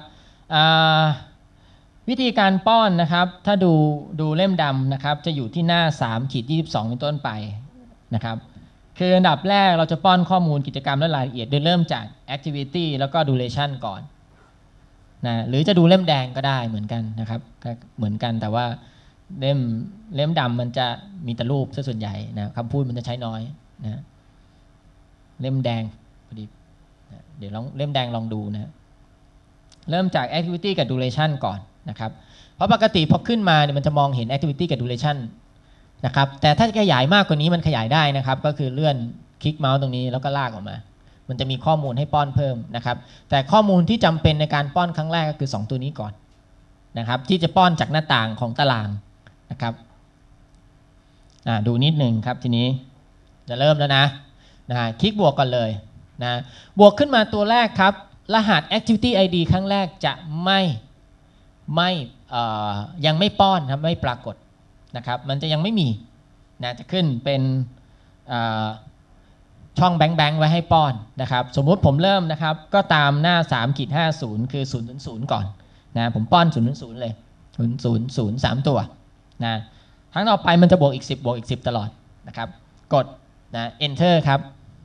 วิธีการป้อนนะครับถ้าดูดูเล่มดำนะครับจะอยู่ที่หน้าสามขีดยี่สิบสองเป็นต้นไปนะครับคืออันดับแรกเราจะป้อนข้อมูลกิจกรรมและรายละเอียดโดยเริ่มจาก activity แล้วก็ duration ก่อนนะหรือจะดูเล่มแดงก็ได้เหมือนกันนะครับก็เหมือนกันแต่ว่าเล่มเล่มดำมันจะมีแต่รูปซะส่วนใหญ่นะคำพูดมันจะใช้น้อยนะเล่มแดงพอดีนะเดี๋ยวลองเล่มแดงลองดูนะเริ่มจาก activity กับ duration ก่อนนะครับเพราะปกติพอขึ้นมาเนี่ยมันจะมองเห็น activity กับ duration นะครับแต่ถ้าขยายมากกว่านี้มันขยายได้นะครับก็คือเลื่อนคลิกเมาส์ตรงนี้แล้วก็ลากออกมามันจะมีข้อมูลให้ป้อนเพิ่มนะครับแต่ข้อมูลที่จำเป็นในการป้อนครั้งแรกก็คือสองตัวนี้ก่อนนะครับที่จะป้อนจากหน้าต่างของตารางนะครับดูนิดหนึ่งครับทีนี้จะเริ่มแล้วนะนะคลิกบวกก่อนเลยนะบวกขึ้นมาตัวแรกครับรหัส activity ไอ ดี ครั้งแรกจะไม่ไม่ยังไม่ป้อนครับไม่ปรากฏนะครับมันจะยังไม่มีนะจะขึ้นเป็นช่องแบงค์แบงค์ไว้ให้ป้อนนะครับสมมุติผมเริ่มนะครับก็ตามหน้าสามขีดห้าสิบคือศูนย์ถึงศูนย์ก่อนนะผมป้อนศูนย์ถึงศูนย์เลยศูนย์ ศูนย์ ศูนย์ สามตัวนะครั้งต่อไปมันจะบวกอีกสิบบวกอีกสิบตลอดนะครับกดนะ enter ครับ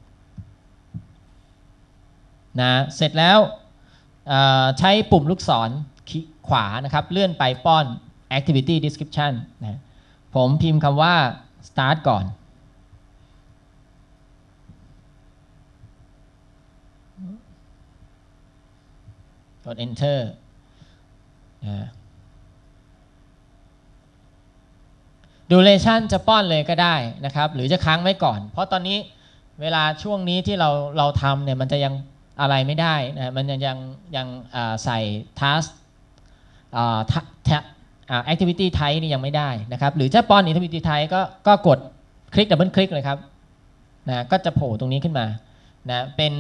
นะเสร็จแล้วใช้ปุ่มลูกศรขวานะครับเลื่อนไปป้อน activity description นะผมพิมพ์คำว่า start ก่อนกด enter นะ duration จะป้อนเลยก็ได้นะครับหรือจะค้างไว้ก่อนเพราะตอนนี้เวลาช่วงนี้ที่เราเราทำเนี่ยมันจะยังอะไรไม่ได้นะมันยังยังยังใส่ task activity type นี่ยังไม่ได้นะครับหรือถ้าป้อน activity type ก็ก็กดคลิกดับเบิลคลิกเลยครับนะก็จะโผล่ตรงนี้ขึ้นมานะเป็น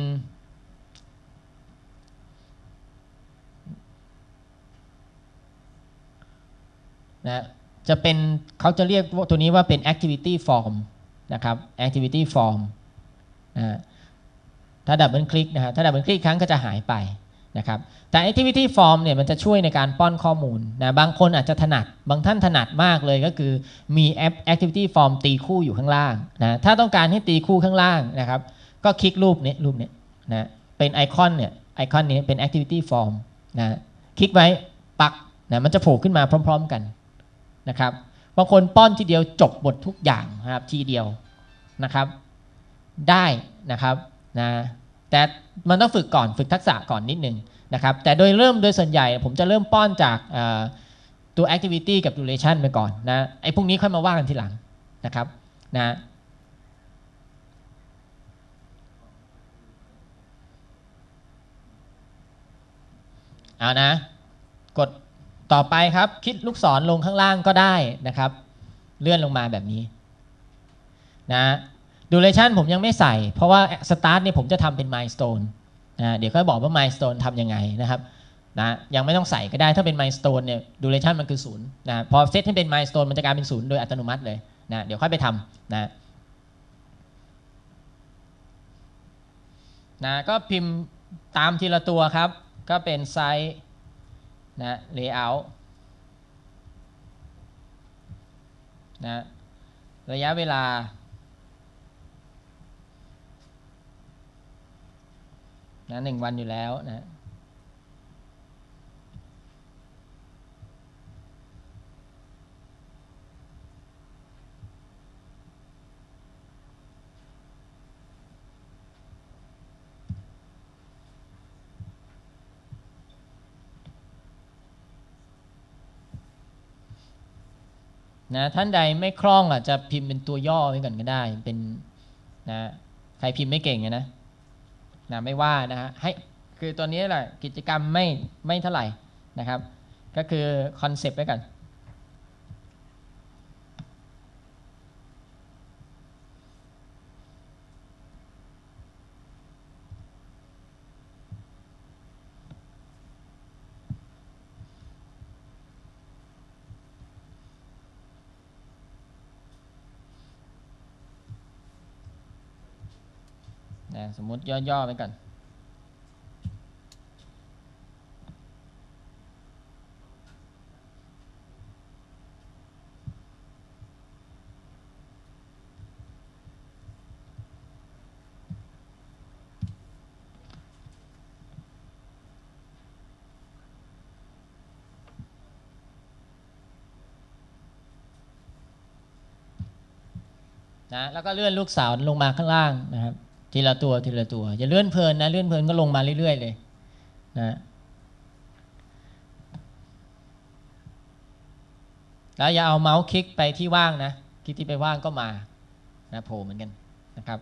นะจะเป็นเขาจะเรียกตัวนี้ว่าเป็น activity form นะครับ activity form นะถ้าดับเบิลคลิกนะฮะถ้าดับเบิลคลิกครั้งก็จะหายไปนะครับแต่ activity form เนี่ยมันจะช่วยในการป้อนข้อมูลนะบางคนอาจจะถนัดบางท่านถนัดมากเลยก็คือมีแอป activity form ตีคู่อยู่ข้างล่างนะถ้าต้องการให้ตีคู่ข้างล่างนะครับก็คลิกรูปนี้รูปนี้นะเป็นไอคอนเนี่ยไอคอนนี้เป็น activity form นะคลิกไว้ปักนะมันจะโผล่ขึ้นมาพร้อมๆกันนะครับบางคนป้อนทีเดียวจบบททุกอย่างนะครับทีเดียวนะครับได้นะครับนะแต่มันต้องฝึกก่อนฝึกทักษะก่อนนิดนึงนะครับแต่โดยเริ่มโดยส่วนใหญ่ผมจะเริ่มป้อนจากตัว activity กับ duration ไปก่อนนะไอ้พวกนี้ค่อยมาว่ากันทีหลังนะครับนะเอานะกดต่อไปครับคลิกลูกศรลงข้างล่างก็ได้นะครับเลื่อนลงมาแบบนี้นะ duration ผมยังไม่ใส่เพราะว่า start เนี่ยผมจะทำเป็น milestone นะเดี๋ยวค่อยบอกว่า milestone ทำยังไงนะครับนะยังไม่ต้องใส่ก็ได้ถ้าเป็น milestone เนี่ย duration มันคือศูนย์นะพอเซตให้เป็น milestone มันจะกลายเป็นศูนย์โดยอัตโนมัติเลยนะเดี๋ยวค่อยไปทำนะนะก็พิมพ์ตามทีละตัวครับก็เป็น size นะ layout นะระยะเวลานะหนึ่งวันอยู่แล้วนะนะท่านใดไม่คล่องอ่ะจะพิมพ์เป็นตัวย่อไว้ก่อนก็ได้เป็นนะใครพิมพ์ไม่เก่งนะนะไม่ว่านะฮะให้คือตัวนี้แหละกิจกรรมไม่ไม่เท่าไหร่นะครับก็คือคอนเซปต์ไว้ก่อนนะสมมุติย่อๆไว้ก่อนนะแล้วก็เลื่อนลูกศรลงมาข้างล่างนะครับทีละตัวทีละตัวอย่าเลื่อนเพลินนะเลื่อนเพลินก็ลงมาเรื่อยๆเลยนะแล้วอย่าเอาเมาส์คลิกไปที่ว่างนะคลิกที่ไปว่างก็มานะโผล่เหมือนกันนะครับ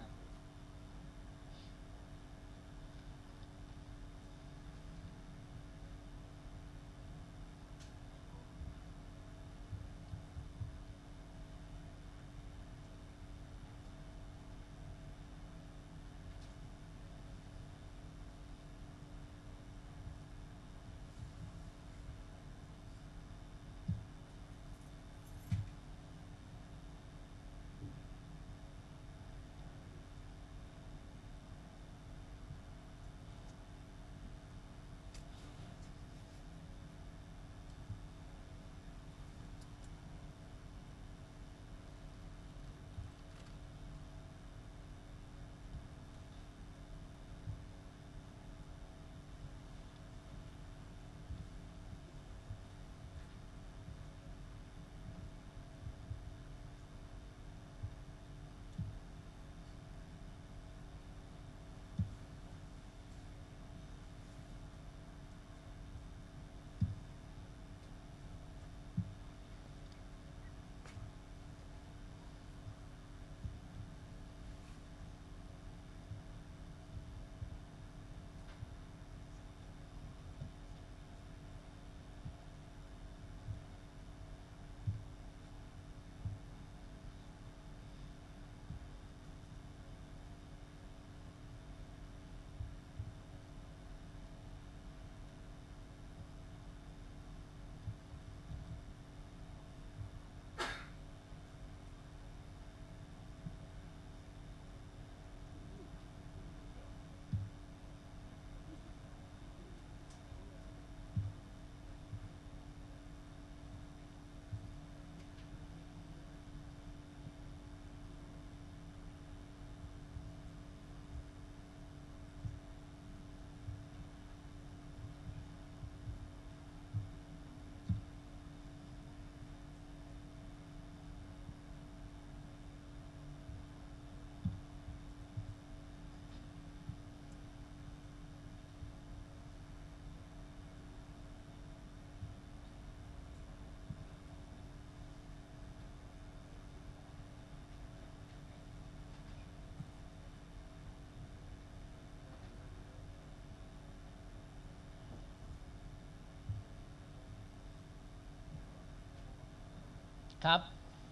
ครับ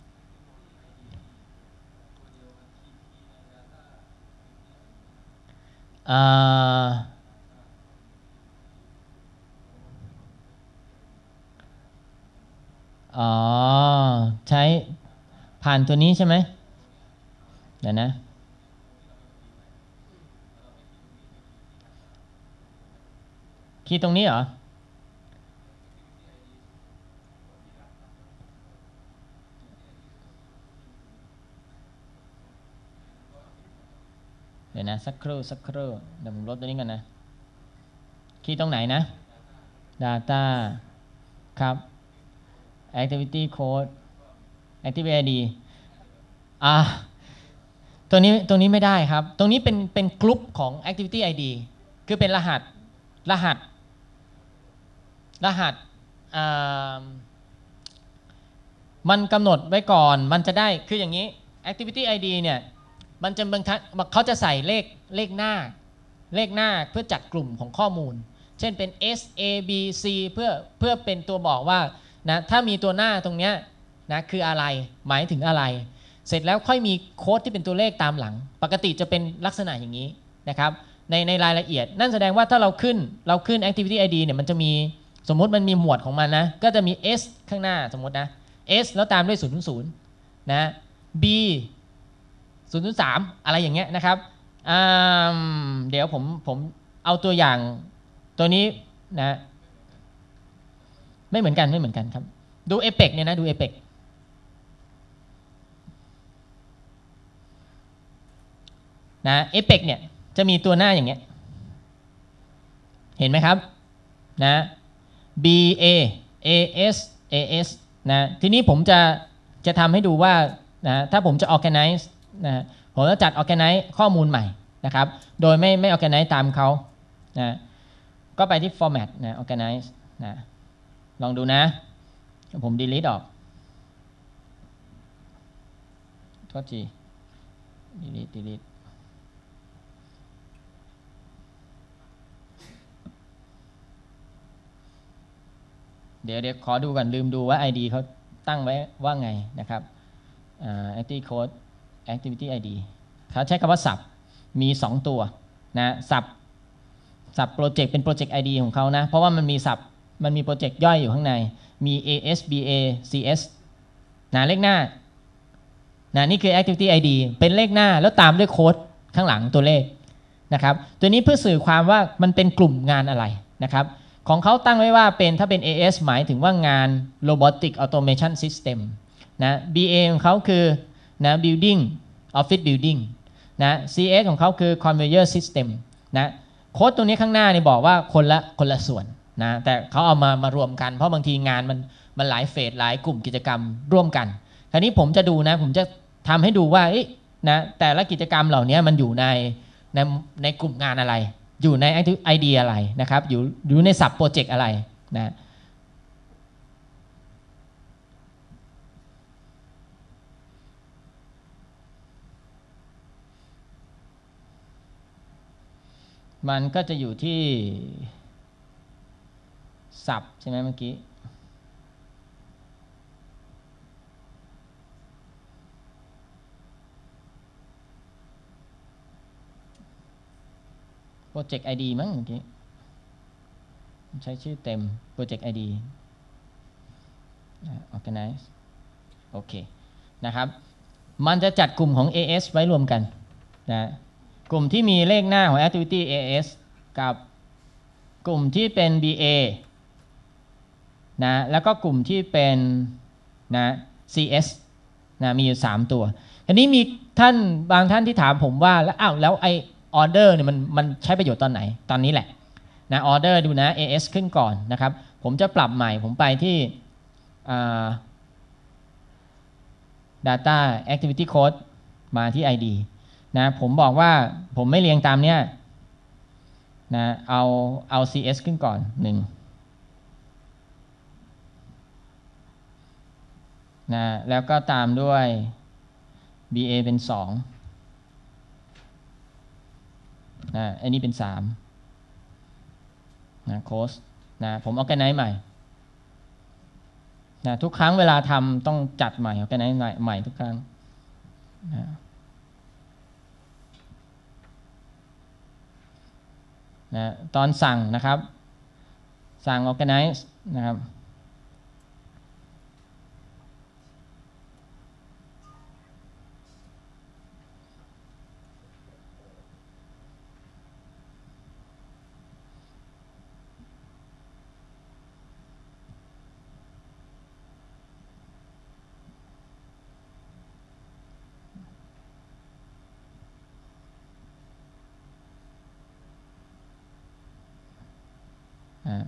อ่าอ๋อใช้ผ่านตัวนี้ใช่ไหมเดี๋ยวนะคีย์ตรงนี้เหรอเดี๋ยวนะสักครู่สักครู่เดี๋ยวผมลดตัวนี้กันนะคีย์ตรงไหนนะ data ครับ activity code activity ไอ ดี อ่าตัวนี้ตัวนี้ไม่ได้ครับตรงนี้เป็นเป็นกลุ่มของ activity ไอ ดี คือเป็นรหัสรหัสรหัสมันกำหนดไว้ก่อนมันจะได้คืออย่างนี้ activity ไอ ดี เนี่ยมันจะบางครั้งเขาจะใส่เลขเลขหน้าเลขหน้าเพื่อจัดกลุ่มของข้อมูลเช่นเป็น S A B C เพื่อเพื่อเป็นตัวบอกว่านะถ้ามีตัวหน้าตรงเนี้ยนะคืออะไรหมายถึงอะไรเสร็จแล้วค่อยมีโค้ดที่เป็นตัวเลขตามหลังปกติจะเป็นลักษณะอย่างนี้นะครับในในรายละเอียดนั่นแสดงว่าถ้าเราขึ้นเราขึ้น activity ไอ ดี เนี่ยมันจะมีสมมุติมันมีหมวดของมันนะก็จะมี S ข้างหน้าสมมตินะ S แล้วตามด้วยศูนย์ ศูนย์นะ B ศูนย์ ศูนย์ สามอะไรอย่างเงี้ยนะครับเดี๋ยวผมผมเอาตัวอย่างตัวนี้นะไม่เหมือนกันไม่เหมือนกันครับดู Apex เนี่ยนะดู Apex นะ Apex เนี่ยจะมีตัวหน้าอย่างเงี้ยเห็นไหมครับนะ B A A S A S นะทีนี้ผมจะจะทำให้ดูว่านะถ้าผมจะ organize นะผมจะจัด organize ข้อมูลใหม่นะครับโดยไม่ไม่ organize ตามเขานะก็ไปที่ format นะ organize นะลองดูนะผม delete ออกโทษที delete delete เดี๋ยวเดี๋ยวขอดูก่อนลืมดูว่า ไอ ดี เขาตั้งไว้ว่าไงนะครับ activity code activity ไอ ดี เขาใช้คำว่า sub มีสองตัวนะ sub sub project เป็น project ไอ ดี ของเขานะเพราะว่ามันมี sub มันมีโปรเจกต์ย่อยอยู่ข้างในมี A S B A C S นะเลขหน้านะนี่คือ activity ไอ ดี เป็นเลขหน้าแล้วตามด้วยโค้ดข้างหลังตัวเลขนะครับตัวนี้เพื่อสื่อความว่ามันเป็นกลุ่มงานอะไรนะครับของเขาตั้งไว้ว่าเป็นถ้าเป็น เอ เอส หมายถึงว่างาน Robotic Automation System นะ บี เอ ของเขาคือนะ Building Office Building นะ ซี เอส ของเขาคือ Conveyor System นะโค้ดตัวนี้ข้างหน้านี่บอกว่าคนละคนละส่วนนะแต่เขาเอามามารวมกันเพราะบางทีงานมันมันหลายเฟสหลายกลุ่มกิจกรรมร่วมกันคราวนี้ผมจะดูนะผมจะทำให้ดูว่านะแต่ละกิจกรรมเหล่านี้มันอยู่ในในในกลุ่มงานอะไรอยู่ในไอเดียอะไรนะครับอยู่อยู่ในสับโปรเจกต์อะไรนะมันก็จะอยู่ที่สับใช่ไหมเมื่อกี้โปรเจกต์ ไอ ดี มั้งเมื่อกี้ใช้ชื่อเต็มโปรเจกต์ ไอ ดี organize โอเคนะครับมันจะจัดกลุ่มของ เอ เอส ไว้รวมกันนะกลุ่มที่มีเลขหน้าของ activity เอ เอส กับกลุ่มที่เป็น บี เอ นะแล้วก็กลุ่มที่เป็นนะ ซี เอส นะมีอยู่สามตัวทีนี้มีท่านบางท่านที่ถามผมว่าแล้วอ้าวแล้วไอออเดอร์เนี่ยมันมันใช้ประโยชน์ตอนไหนตอนนี้แหละนะออเดอร์ดูนะ เอ เอส ขึ้นก่อนนะครับผมจะปรับใหม่ผมไปที่ data activity code มาที่ ไอ ดี นะผมบอกว่าผมไม่เรียงตามเนี้ยนะเอาเอา ซี เอส ขึ้นก่อนหนึ่งนะแล้วก็ตามด้วย บี เอ เป็นสองนะอันนี้เป็นสามนะโค้ชนะผม organize ใหม่นะทุกครั้งเวลาทำต้องจัดใหม่ออร์แกไนซ์ใหม่ทุกครั้งนะนะตอนสั่งนะครับสั่ง organize นะครับอ่า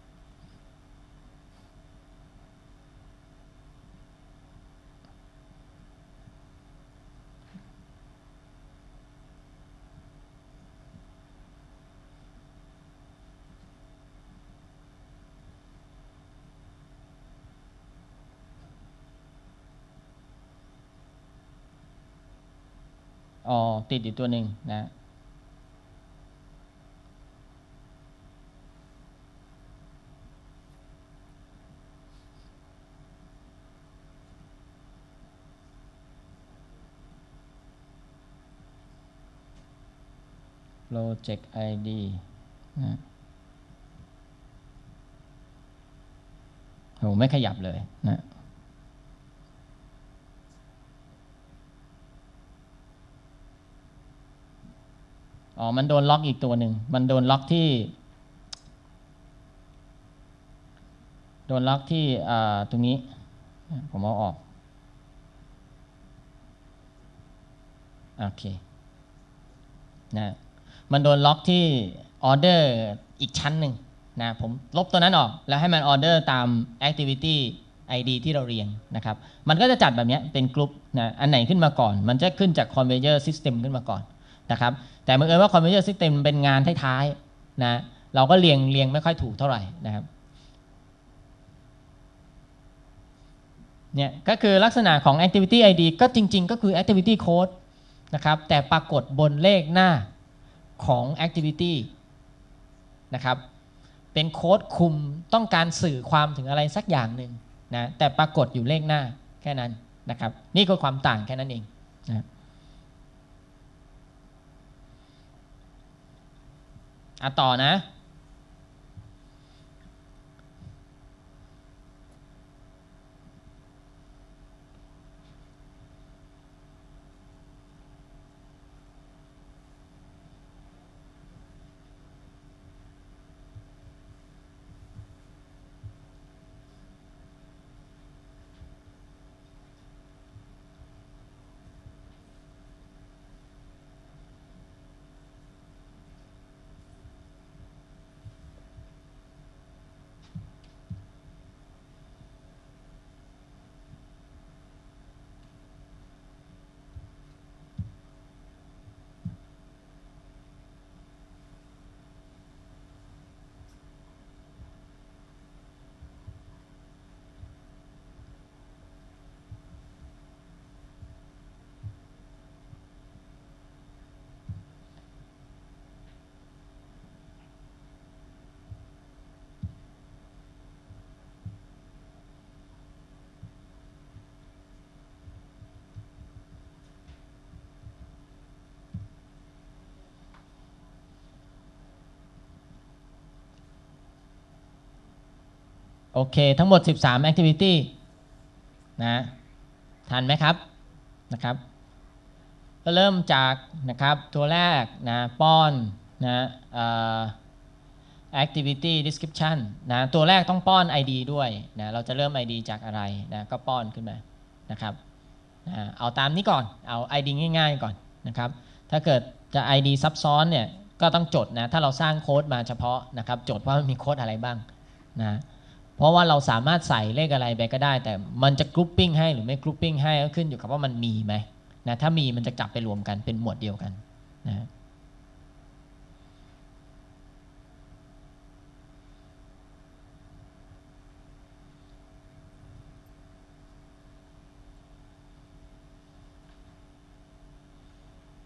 อ๋อติดอีกตัวหนึ่งนะ project ไอ ดี นะโหไม่ขยับเลยนะอ๋อมันโดนล็อกอีกตัวหนึ่งมันโดนล็อกที่โดนล็อกที่ตรงนี้ผมเอาออกโอเคนะมันโดนล็อกที่ออเดอร์อีกชั้นหนึ่งนะผมลบตัวนั้นออกแล้วให้มันออเดอร์ตาม activity ไอ ดี ที่เราเรียงนะครับมันก็จะจัดแบบนี้เป็นกลุ่มนะอันไหนขึ้นมาก่อนมันจะขึ้นจาก conveyor system ขึ้นมาก่อนนะครับแต่เมื่อเอิญว่า conveyor system เป็นงานท้ายๆนะเราก็เรียงเรียงไม่ค่อยถูกเท่าไหร่นะครับเนี่ยก็คือลักษณะของ activity ไอ ดี ก็จริงๆก็คือ activity code นะครับแต่ปรากฏบนเลขหน้าของ activity นะครับเป็นโค้ดคุมต้องการสื่อความถึงอะไรสักอย่างหนึ่งนะแต่ปรากฏอยู่เลขหน้าแค่นั้นนะครับนี่คือความต่างแค่นั้นเองนะอ่ะต่อนะโอเคทั้งหมดสิบสาม activity นะทันไหมครับนะครับก็เริ่มจากนะครับตัวแรกนะป้อนนะ activity description นะตัวแรกต้องป้อน ไอ ดี ด้วยนะเราจะเริ่ม ไอ ดี จากอะไรนะก็ป้อนขึ้นมานะครับนะเอาตามนี้ก่อนเอา ไอ ดี ง่ายๆก่อนนะครับถ้าเกิดจะ ไอ ดี ซับซ้อนเนี่ยก็ต้องจดนะถ้าเราสร้างโค้ดมาเฉพาะนะครับจดว่ามันมีโค้ดอะไรบ้างนะเพราะว่าเราสามารถใส่เลขอะไรไปก็ได้แต่มันจะกรุ๊ปปิ้งให้หรือไม่กรุ๊ปปิ้งให้ก็ขึ้นอยู่กับว่ามันมีไหมนะถ้ามีมันจะจับไปรวมกันเป็นหมวดเดียวกันนะ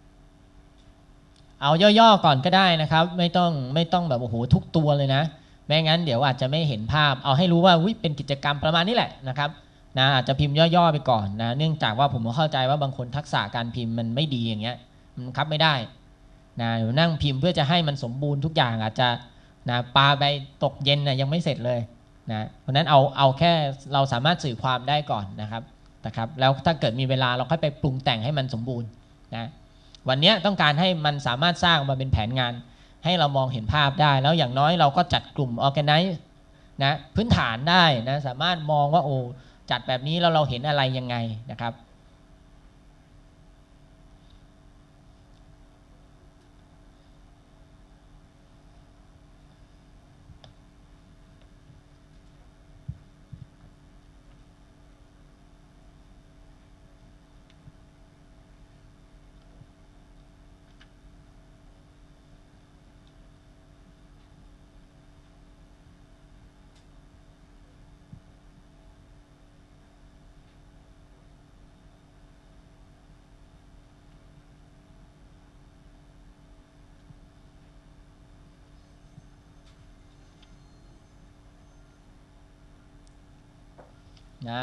เอาย่อๆก่อนก็ได้นะครับไม่ต้องไม่ต้องแบบโอ้โหทุกตัวเลยนะไม่งั้นเดี๋ยวอาจจะไม่เห็นภาพเอาให้รู้ว่าอุ๊ยเป็นกิจกรรมประมาณนี้แหละนะครับนะอาจจะพิมพ์ย่อๆไปก่อนนะเนื่องจากว่าผมก็เข้าใจว่าบางคนทักษะการพิมพ์มันไม่ดีอย่างเงี้ยมันคับไม่ได้นะเดี๋ยวนั่งพิมพ์เพื่อจะให้มันสมบูรณ์ทุกอย่างอาจจะนะปาไปตกเย็นนะยังไม่เสร็จเลยนะเพราะนั้นเอาเอาแค่เราสามารถสื่อความได้ก่อนนะครับนะครับแล้วถ้าเกิดมีเวลาเราค่อยไปปรุงแต่งให้มันสมบูรณ์นะวันนี้ต้องการให้มันสามารถสร้างมาเป็นแผนงานให้เรามองเห็นภาพได้แล้วอย่างน้อยเราก็จัดกลุ่ม organize นะพื้นฐานได้นะสามารถมองว่าโอ้จัดแบบนี้แล้วเราเห็นอะไรยังไงนะครับนะ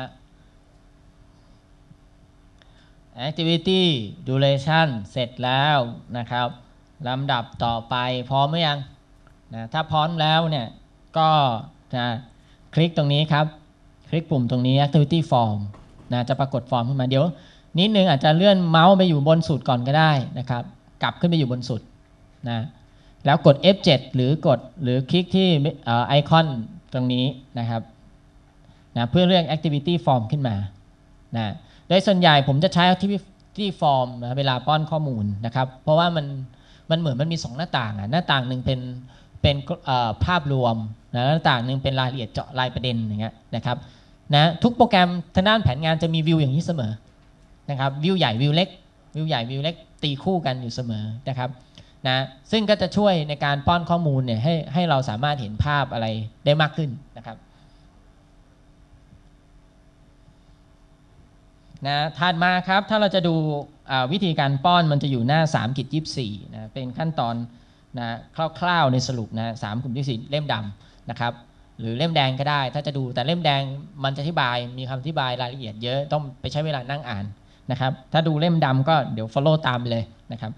activity duration เสร็จแล้วนะครับลำดับต่อไปพร้อมหรือยังนะถ้าพร้อมแล้วเนี่ยก็นะคลิกตรงนี้ครับคลิกปุ่มตรงนี้ activity form นะจะปรากฏฟอร์มขึ้นมาเดี๋ยวนิดนึงอาจจะเลื่อนเมาส์ไปอยู่บนสุดก่อนก็ได้นะครับกลับขึ้นไปอยู่บนสุดนะแล้วกด เอฟ เจ็ด หรือกดหรือคลิกที่ไอคอนตรงนี้นะครับนะเพื่อเลือก activity form ขึ้นมานะโดยส่วนใหญ่ผมจะใช้ activity form นะเวลาป้อนข้อมูลนะครับเพราะว่ามันมันเหมือนมันมีสองหน้าต่างอ่ะหน้าต่างหนึ่งเป็นเป็นภาพรวมนะหน้าต่างหนึ่งเป็นรายละเอียดเจาะรายประเด็นอย่างเงี้ยนะครับนะทุกโปรแกรมทางด้านแผนงานจะมีวิวอย่างนี้เสมอนะครับวิวใหญ่วิวเล็กวิวใหญ่วิวเล็กตีคู่กันอยู่เสมอนะครับนะซึ่งก็จะช่วยในการป้อนข้อมูลเนี่ยให้ให้เราสามารถเห็นภาพอะไรได้มากขึ้นนะครับนะถัดมาครับถ้าเราจะดูวิธีการป้อนมันจะอยู่หน้าสามกิจยี่สิบสี่นะเป็นขั้นตอนนะคร่าวๆในสรุปนะสามกลุ่มยี่สิบสี่เล่มดำนะครับหรือเล่มแดงก็ได้ถ้าจะดูแต่เล่มแดงมันจะอธิบายมีคำอธิบายรายละเอียดเยอะต้องไปใช้เวลานั่งอ่านนะครับถ้าดูเล่มดำก็เดี๋ยว follow ตามไปเลยนะครับ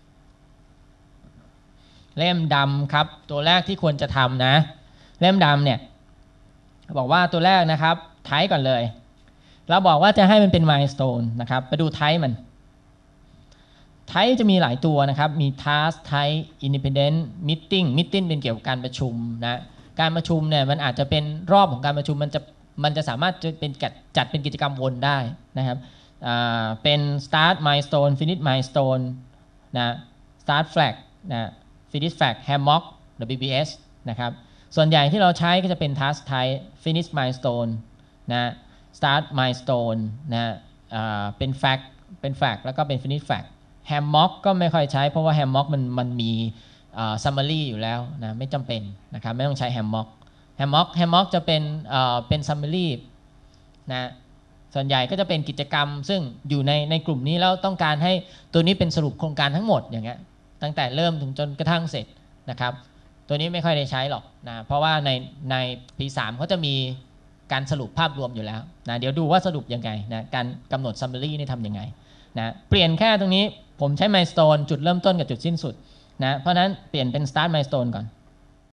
เล่มดำครับตัวแรกที่ควรจะทำนะเล่มดำเนี่ยบอกว่าตัวแรกนะครับไทป์ก่อนเลยเราบอกว่าจะให้มันเป็น milestone นะครับไปดูไทป์มันไทป์จะมีหลายตัวนะครับมี task type independent meeting meeting เป็นเกี่ยวกับการประชุมนะการประชุมเนี่ยมันอาจจะเป็นรอบของการประชุมมันจะมันจะสามารถจะเป็นจัดเป็นกิจกรรมวนได้นะครับเป็น start milestone finish milestone นะ start flag นะ finish flag hammock หรือ บี บี เอส นะครับส่วนใหญ่ที่เราใช้ก็จะเป็น task type finish milestone นะ start milestone นะเป็น flag เป็น flag แล้วก็เป็น finish flag hammock ก็ไม่ค่อยใช้เพราะว่า hammock มันมันมี summary อยู่แล้วนะไม่จำเป็นนะครับไม่ต้องใช้ hammock hammock hammock จะเป็นเป็น summary นะส่วนใหญ่ก็จะเป็นกิจกรรมซึ่งอยู่ในในกลุ่มนี้แล้วต้องการให้ตัวนี้เป็นสรุปโครงการทั้งหมดอย่างเงี้ยตั้งแต่เริ่มถึงจนกระทั่งเสร็จนะครับตัวนี้ไม่ค่อยได้ใช้หรอกนะเพราะว่าในใน พี สาม เขาจะมีการสรุปภาพรวมอยู่แล้วนะเดี๋ยวดูว่าสรุปยังไงนะการกำหนด summary นี่ทำยังไงนะเปลี่ยนแค่ตรงนี้ผมใช้ milestone จุดเริ่มต้นกับจุดสิ้นสุดนะเพราะนั้นเปลี่ยนเป็น start milestone ก่อน